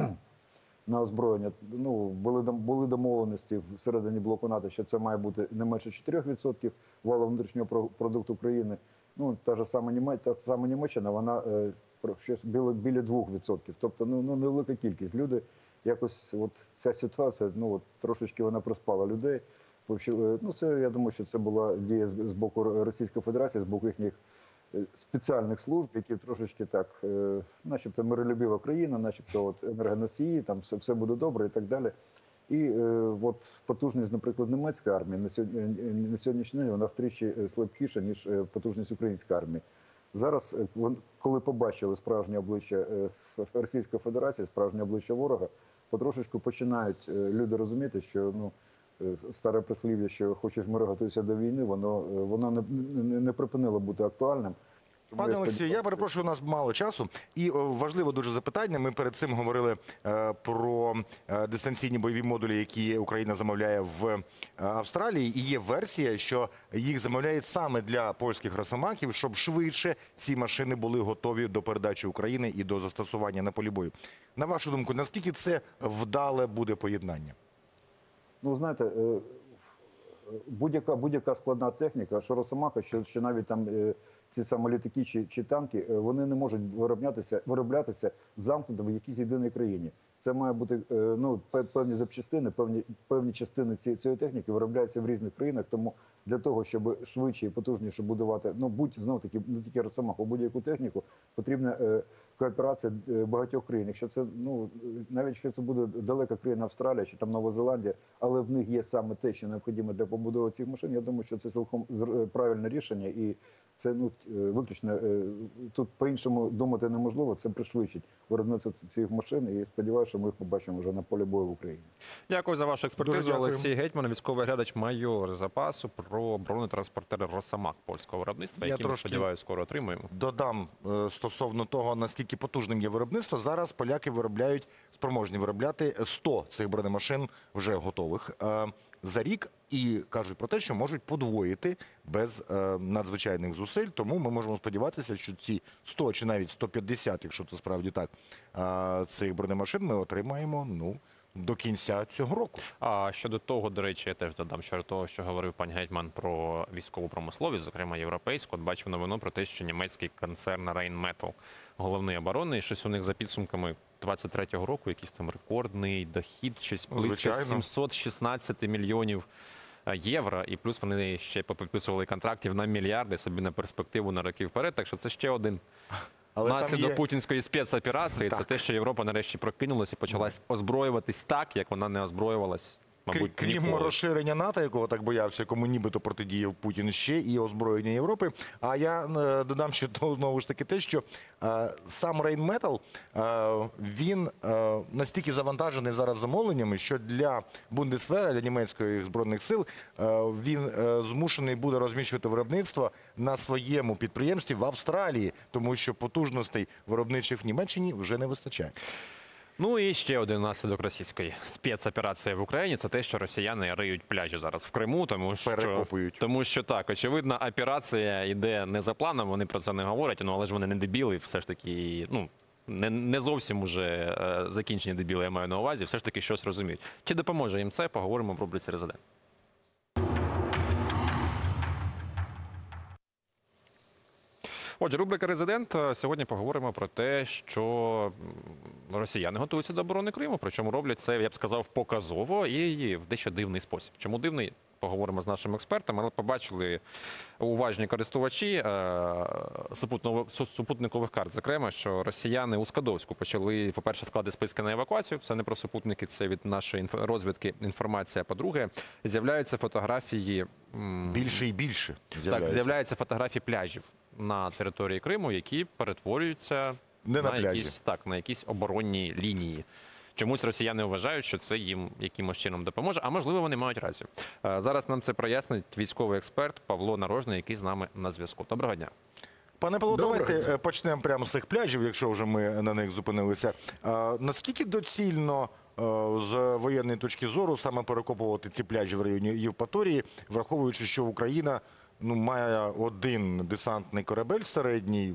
на озброєння. Були домовленості всередині блоку НАТО, що це має бути не менше 4% валового внутрішнього продукту країни. Та сама Німеччина, вона щось біля 2%. Тобто, невелика кількість. Люди якось, ця ситуація, трошечки вона приспала людей. Я думаю, що це була дія з боку Російської Федерації, з боку їхніх спеціальних служб, які трошечки так, начебто миролюбива країна, начебто енергоносії, там все буде добре і так далі. І потужність, наприклад, німецької армії на сьогоднішній день вона втричі слабкіша, ніж потужність української армії. Зараз, коли побачили справжнє обличчя Російської Федерації, справжнє обличчя ворога, потрошечку починають люди розуміти, що старе прислів'я, що хочеш миру, готуйся до війни, воно не припинило бути актуальним. Пане Олексію, я перепрошую, у нас мало часу. І важливе дуже запитання. Ми перед цим говорили про дистанційні бойові модулі, які Україна замовляє в Австралії. І є версія, що їх замовляють саме для польських росомахів, щоб швидше ці машини були готові до передачі України і до застосування на полі бою. На вашу думку, наскільки це вдале буде поєднання? Знаєте, будь-яка складна техніка, що росомаха, що навіть там ці самі літаки чи танки, вони не можуть вироблятися замкнуто в якійсь єдиній країні. Це має бути певні запчастини, певні частини цієї техніки виробляються в різних країнах. Тому для того, щоб швидше і потужніше будувати, знов таки не тільки росомаху, будь-яку техніку, потрібна кооперація багатьох країн. Якщо це навіть якщо це буде далека країна Австралія чи там Нова Зеландія, але в них є саме те, що необхідно для побудови цих машин, я думаю, що це цілком правильне рішення, і це виключно тут по-іншому думати неможливо. Це пришвидшить виробництво цих машин, і сподіваюся, що ми їх побачимо вже на полі бою в Україні. Дякую за вашу експертизу. Дуже дякую. Олексій Гетьман, військовий глядач, майор запасу, про бронетранспортери «Росомах» польського виробництва, які, ми, сподіваюся, скоро отримаємо. Додам стосовно того, наскільки потужним є виробництво. Зараз поляки спроможні виробляти 100 цих бронемашин вже готових за рік. І кажуть про те, що можуть подвоїти без надзвичайних зусиль. Тому ми можемо сподіватися, що ці 100 чи навіть 150, якщо це справді так, цих бронемашин ми отримаємо до кінця цього року. А щодо того, до речі, я теж додам, щодо того, що говорив пан Гетьман про військову промисловість, зокрема європейську. Бачив новину про те, що німецький концерн Rheinmetall, головний оборонний, щось у них за підсумками 23-го року, якийсь там рекордний дохід, щось близько 716 мільйонів євро, і плюс вони ще підписували контрактів на мільярди собі на перспективу на роки вперед, так що це ще один Але там наслідок є... путінської спецоперації, це Так. те, що Європа нарешті прокинулась і почалась озброюватись так, як вона не озброювалась, мабуть, Крім ніколи. розширення НАТО, якого так боявся, кому нібито протидіяв Путін, ще і озброєння Європи. А я додам ще знову ж таки те, що сам Рейнметал, він настільки завантажений зараз замовленнями, що для Бундесвера, для німецьких збройних сил, він змушений буде розміщувати виробництво на своєму підприємстві в Австралії, тому що потужностей виробничих в Німеччині вже не вистачає. Ну і ще один наслідок російської спецоперації в Україні – це те, що росіяни риють пляжі зараз в Криму, Перекопують. тому що так, очевидно, операція йде не за планом, вони про це не говорять, але ж вони не дебіли, все ж таки, не зовсім уже закінчені дебіли, я маю на увазі, все ж таки щось розуміють. Чи допоможе їм це, поговоримо в рубриці «Резидент». Отже, рубрика «Резидент». Сьогодні поговоримо про те, що росіяни готуються до оборони Криму, причому роблять це, я б сказав, показово і в дещо дивний спосіб. Чому дивний? Поговоримо з нашим експертом, але побачили уважні користувачі супутникових карт, зокрема, що росіяни у Скадовську почали, по-перше, складати списки на евакуацію. Це не про супутники, це від нашої розвідки інформація. По-друге, з'являються фотографії... Більше і більше Так, з'являються фотографії пляжів на території Криму, які перетворюються Не на пляжі. на якісь оборонні лінії. Чомусь росіяни вважають, що це їм якимось чином допоможе, а можливо вони мають рацію. Зараз нам це прояснить військовий експерт Павло Нарожний, який з нами на зв'язку. Доброго дня. Пане Павло, давайте почнемо прямо з цих пляжів, якщо вже ми на них зупинилися. Наскільки доцільно з воєнної точки зору саме перекопувати ці пляжі в районі Євпаторії, враховуючи, що Україна має один десантний корабель середній,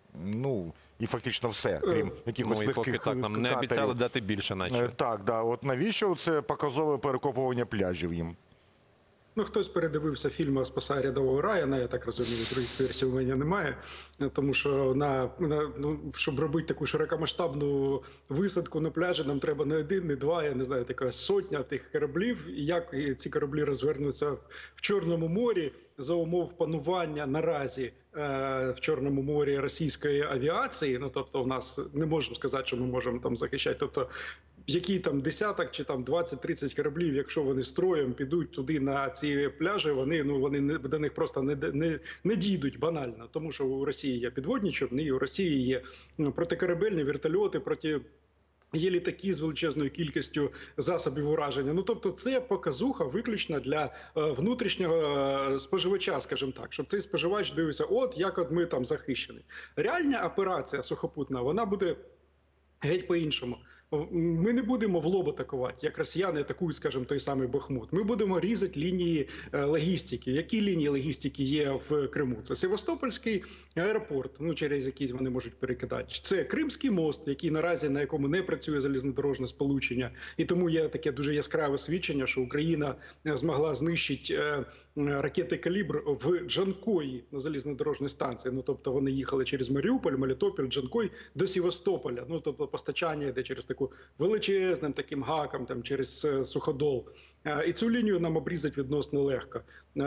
і фактично все, крім якихось І легких поки так нам не катерів. обіцяли дати більше, наче. Так, да. От навіщо це показове перекопування пляжів їм? Хтось передивився фільм «Спасає рядового Райана», я так розумію, других версій у мене немає, тому що щоб робити таку широкомасштабну висадку на пляжі, нам треба не один, не два, я не знаю, така сотня тих кораблів, і як ці кораблі розвернуться в Чорному морі за умов панування наразі в Чорному морі російської авіації, тобто у нас не можемо сказати, що ми можемо там захищати, тобто які там десяток чи там 20-30 кораблів, якщо вони строєм підуть туди на ці пляжі, вони до них просто не дійдуть банально, тому що у Росії є підводні човни, у Росії є протикорабельні вертольоти, є літаки з величезною кількістю засобів ураження. Тобто це показуха виключно для внутрішнього споживача, скажімо так, щоб цей споживач дивився, як ми там захищені. Реальна операція сухопутна, вона буде геть по-іншому. Ми не будемо в лоб атакувати, як росіяни атакують, скажімо, той самий Бахмут. Ми будемо різати лінії логістики. Які лінії логістики є в Криму? Це Севастопольський аеропорт, через який вони можуть перекидати. Це Кримський мост, який наразі на якому не працює залізнодорожне сполучення. І тому є таке дуже яскраве свідчення, що Україна змогла знищити ракети «Калібр» в Джанкої на залізнодорожній станції. Тобто вони їхали через Маріуполь, Мелітополь, Джанкой до Севастополя. Тобто постачання йде через таку величезним таким гаком, там через Суходол. І цю лінію нам обрізати відносно легко.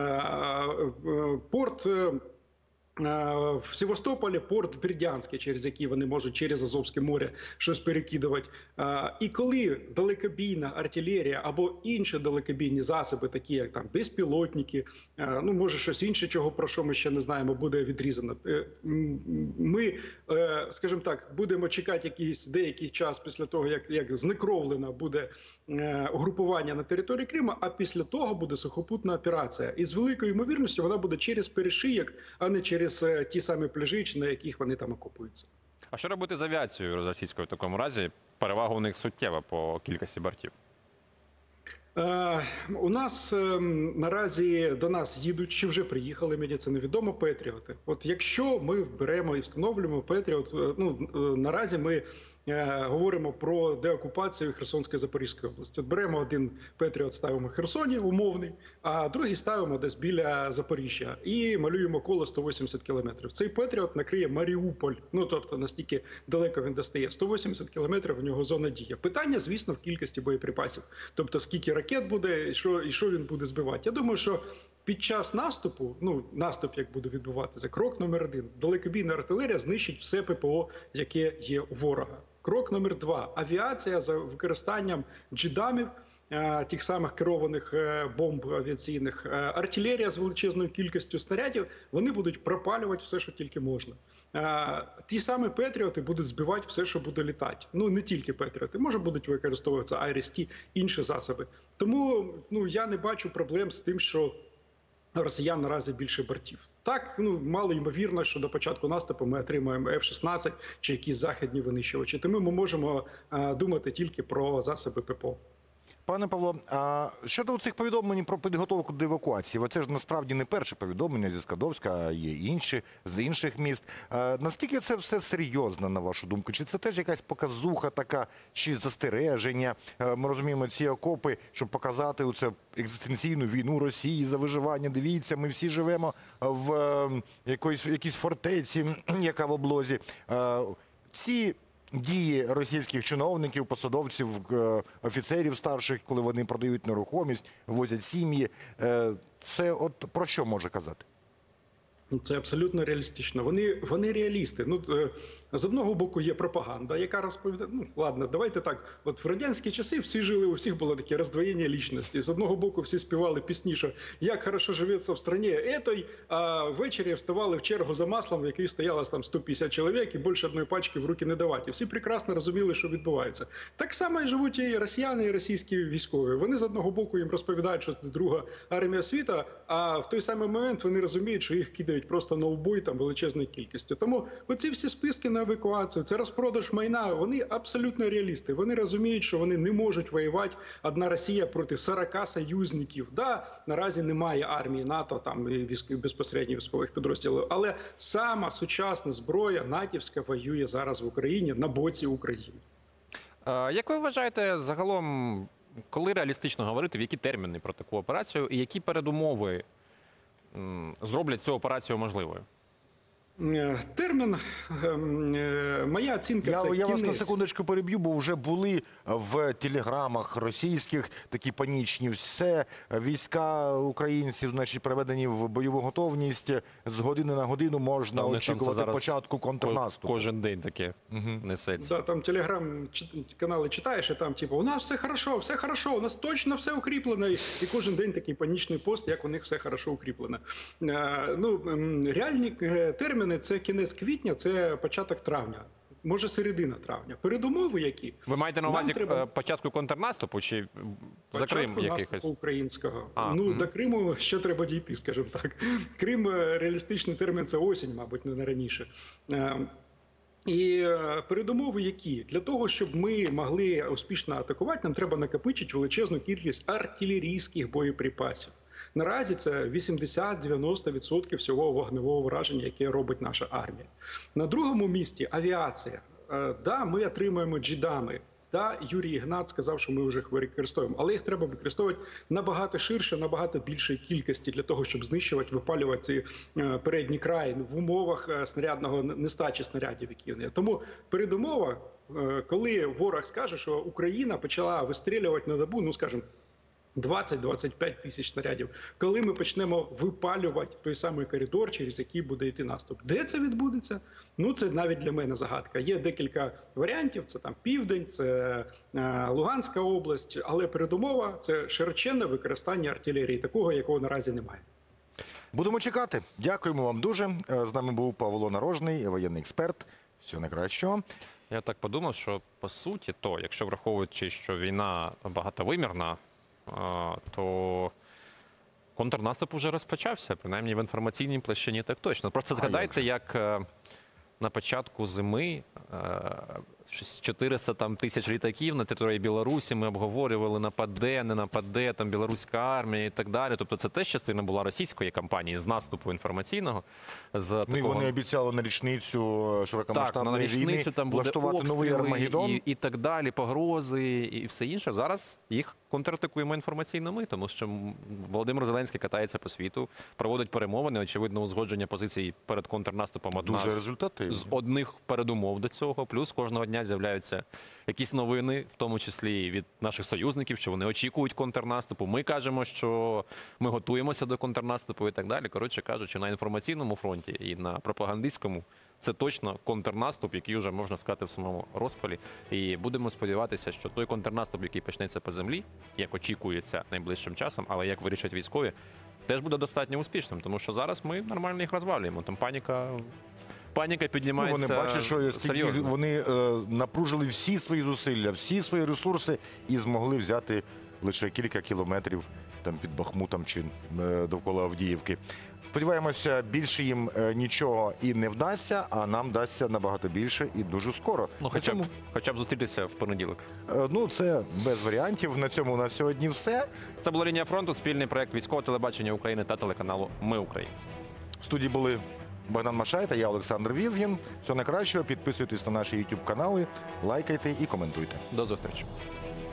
Порт в Севастополі, порт в Бердянське, через який вони можуть через Азовське море щось перекидувати. І коли далекобійна артилерія або інші далекобійні засоби, такі як там безпілотники, може щось інше, про що ми ще не знаємо, буде відрізано. Ми, скажімо так, будемо чекати деякий час після того, як знекровлено буде угрупування на території Криму, а після того буде сухопутна операція. І з великою ймовірністю вона буде через перешийок, а не через ті самі пляжі, на яких вони там окупуються. А що робити з авіацією російською в такому разі? Перевага у них суттєва по кількості бортів. У нас наразі до нас їдуть, чи вже приїхали, мені це невідомо, Петріоти. Якщо ми беремо і встановлюємо Петріот, наразі ми говоримо про деокупацію Херсонської, Запорізької області. Беремо один Петріот, ставимо в Херсоні, умовний, а другий ставимо десь біля Запоріжжя і малюємо коло 180 кілометрів. Цей Петріот накриє Маріуполь, тобто настільки далеко він достає. 180 кілометрів у нього зона дії. Питання, звісно, в кількості боєприпасів. Тобто, скільки ракет буде і що він буде збивати. Я думаю, що під час наступу, ну наступ як буде відбуватися, крок номер 1. Далекобійна артилерія знищить все ППО, яке є у ворога. Крок номер 2. Авіація за використанням джедамів, тих самих керованих бомб авіаційних, артилерія з величезною кількістю снарядів, вони будуть пропалювати все, що тільки можна. Ті самі Петріоти будуть збивати все, що буде літати. Ну, не тільки Петріоти, може будуть використовуватися IRIS-T, інші засоби. Тому я не бачу проблем з тим, що росіян наразі більше бортів. Так, мало ймовірно, що до початку наступу ми отримаємо F-16 чи якісь західні винищувачі. Тому ми можемо думати тільки про засоби ППО. Пане Павло, а щодо цих повідомлень про підготовку до евакуації, це ж насправді не перше повідомлення зі Скадовська, а є інші, з інших міст. Наскільки це все серйозно, на вашу думку? Чи це теж якась показуха така, чи застереження? Ми розуміємо, ці окопи, щоб показати оце екзистенційну війну Росії за виживання. Дивіться, ми всі живемо в якійсь фортеці, яка в облозі. Ці дії російських чиновників, посадовців, офіцерів старших, коли вони продають нерухомість, возять сім'ї, це от про що може казати? Це абсолютно реалістично. Вони реалісти. З одного боку є пропаганда, яка розповідає, ладно, давайте так, от в радянські часи всі жили, у всіх було таке роздвоєння лічності. З одного боку всі співали пісні, що як хорошо живеться в страні етой, а ввечері вставали в чергу за маслом, в якій стояло там 150 чоловік, і більше одної пачки в руки не давати. Всі прекрасно розуміли, що відбувається. Так само і живуть і росіяни, і російські військові. Вони з одного боку їм розповідають, що це друга армія світу, а в той самий момент вони розуміють, що їх кидають просто на убой там величезною кількістю. Тому оці всі списки на евакуацію, це розпродаж майна, вони абсолютно реалісти. Вони розуміють, що вони не можуть воювати одна Росія проти 40 союзників. Да, наразі немає армії НАТО, там і безпосередньо військових підрозділів, але сама сучасна зброя натівська воює зараз в Україні на боці України. Як ви вважаєте, загалом, коли реалістично говорити, в які терміни про таку операцію і які передумови зроблять цю операцію можливою? Термін, моя оцінка, це Я вас на кінець. секундочку переб'ю, бо вже були в телеграмах російських такі панічні все, війська українців, значить, переведені в бойову готовність, з години на годину можна очікувати початку контрнаступу. Кожен день таке несеться. Да, там телеграм-канали читаєш, і там типу, у нас все хорошо, у нас точно все укріплено, і кожен день такий панічний пост, як у них все хорошо укріплено. Реальні терміни – це кінець квітня, це початок травня. Може, середина травня. Передумови які? Ви маєте на увазі початку контрнаступу чи за Крим якихось? Початку українського. До Криму ще треба дійти, скажімо так. Крим, реалістичний термін – це осінь, мабуть, не раніше. І передумови які? Для того, щоб ми могли успішно атакувати, нам треба накопичити величезну кількість артилерійських боєприпасів. Наразі це 80-90% всього вогневого враження, яке робить наша армія. На другому місці авіація. Да, ми отримуємо джедами. Да, Юрій Ігнат сказав, що ми вже їх використовуємо, але їх треба використовувати набагато ширше, набагато більшої кількості для того, щоб знищувати, випалювати ці передні краї в умовах снарядного нестачі снарядів, які вони є. Тому передумова, коли ворог скаже, що Україна почала вистрілювати на добу, скажімо, 20-25 тисяч снарядів, коли ми почнемо випалювати той самий коридор, через який буде йти наступ. Де це відбудеться? Це навіть для мене загадка. Є декілька варіантів, це там Південь, це Луганська область, але передумова – це широченне використання артилерії, такого, якого наразі немає. Будемо чекати. Дякуємо вам дуже. З нами був Павло Нарожний, воєнний експерт. Всього найкращого. Я так подумав, що по суті, якщо враховуючи, що війна багатовимірна, то контрнаступ вже розпочався, принаймні в інформаційній площині так точно. Просто згадайте, як на початку зими 400 тисяч літаків на території Білорусі ми обговорювали, нападе, не нападе, там білоруська армія і так далі. Тобто це теж частина була російської кампанії з наступу інформаційного. І вони обіцяли на річницю широкомасштабної війни там буде влаштувати новий Армагеддон. і так далі, погрози і все інше. Зараз їх контратакуємо інформаційно ми, тому що Володимир Зеленський катається по світу, проводить перемовини, очевидно, узгодження позицій перед контрнаступом одна Дуже результативно. з одних передумов до цього. Плюс кожного дня з'являються якісь новини, в тому числі від наших союзників, що вони очікують контрнаступу. Ми кажемо, що ми готуємося до контрнаступу і так далі. Коротше кажучи, на інформаційному фронті і на пропагандистському це точно контрнаступ, який вже можна сказати в самому розпалі. І будемо сподіватися, що той контрнаступ, який почнеться по землі, як очікується найближчим часом, але як вирішать військові, теж буде достатньо успішним, тому що зараз ми нормально їх розвалюємо. Там паніка піднімається. Вони бачать, що скільки серйозно. вони напружили всі свої зусилля, всі свої ресурси і змогли взяти лише кілька кілометрів там під Бахмутом чи довкола Авдіївки. Сподіваємося, більше їм нічого і не вдасться, а нам вдасться набагато більше і дуже скоро. Ну, хоча б зустрітися в понеділок. Ну, це без варіантів. На цьому у нас сьогодні все. Це була «Лінія фронту», спільний проект військового телебачення України та телеканалу «Ми Україна». В студії були Богдан Машай та я, Олександр Візгін. Всього найкращого. Підписуйтесь на наші YouTube канали, лайкайте і коментуйте. До зустрічі.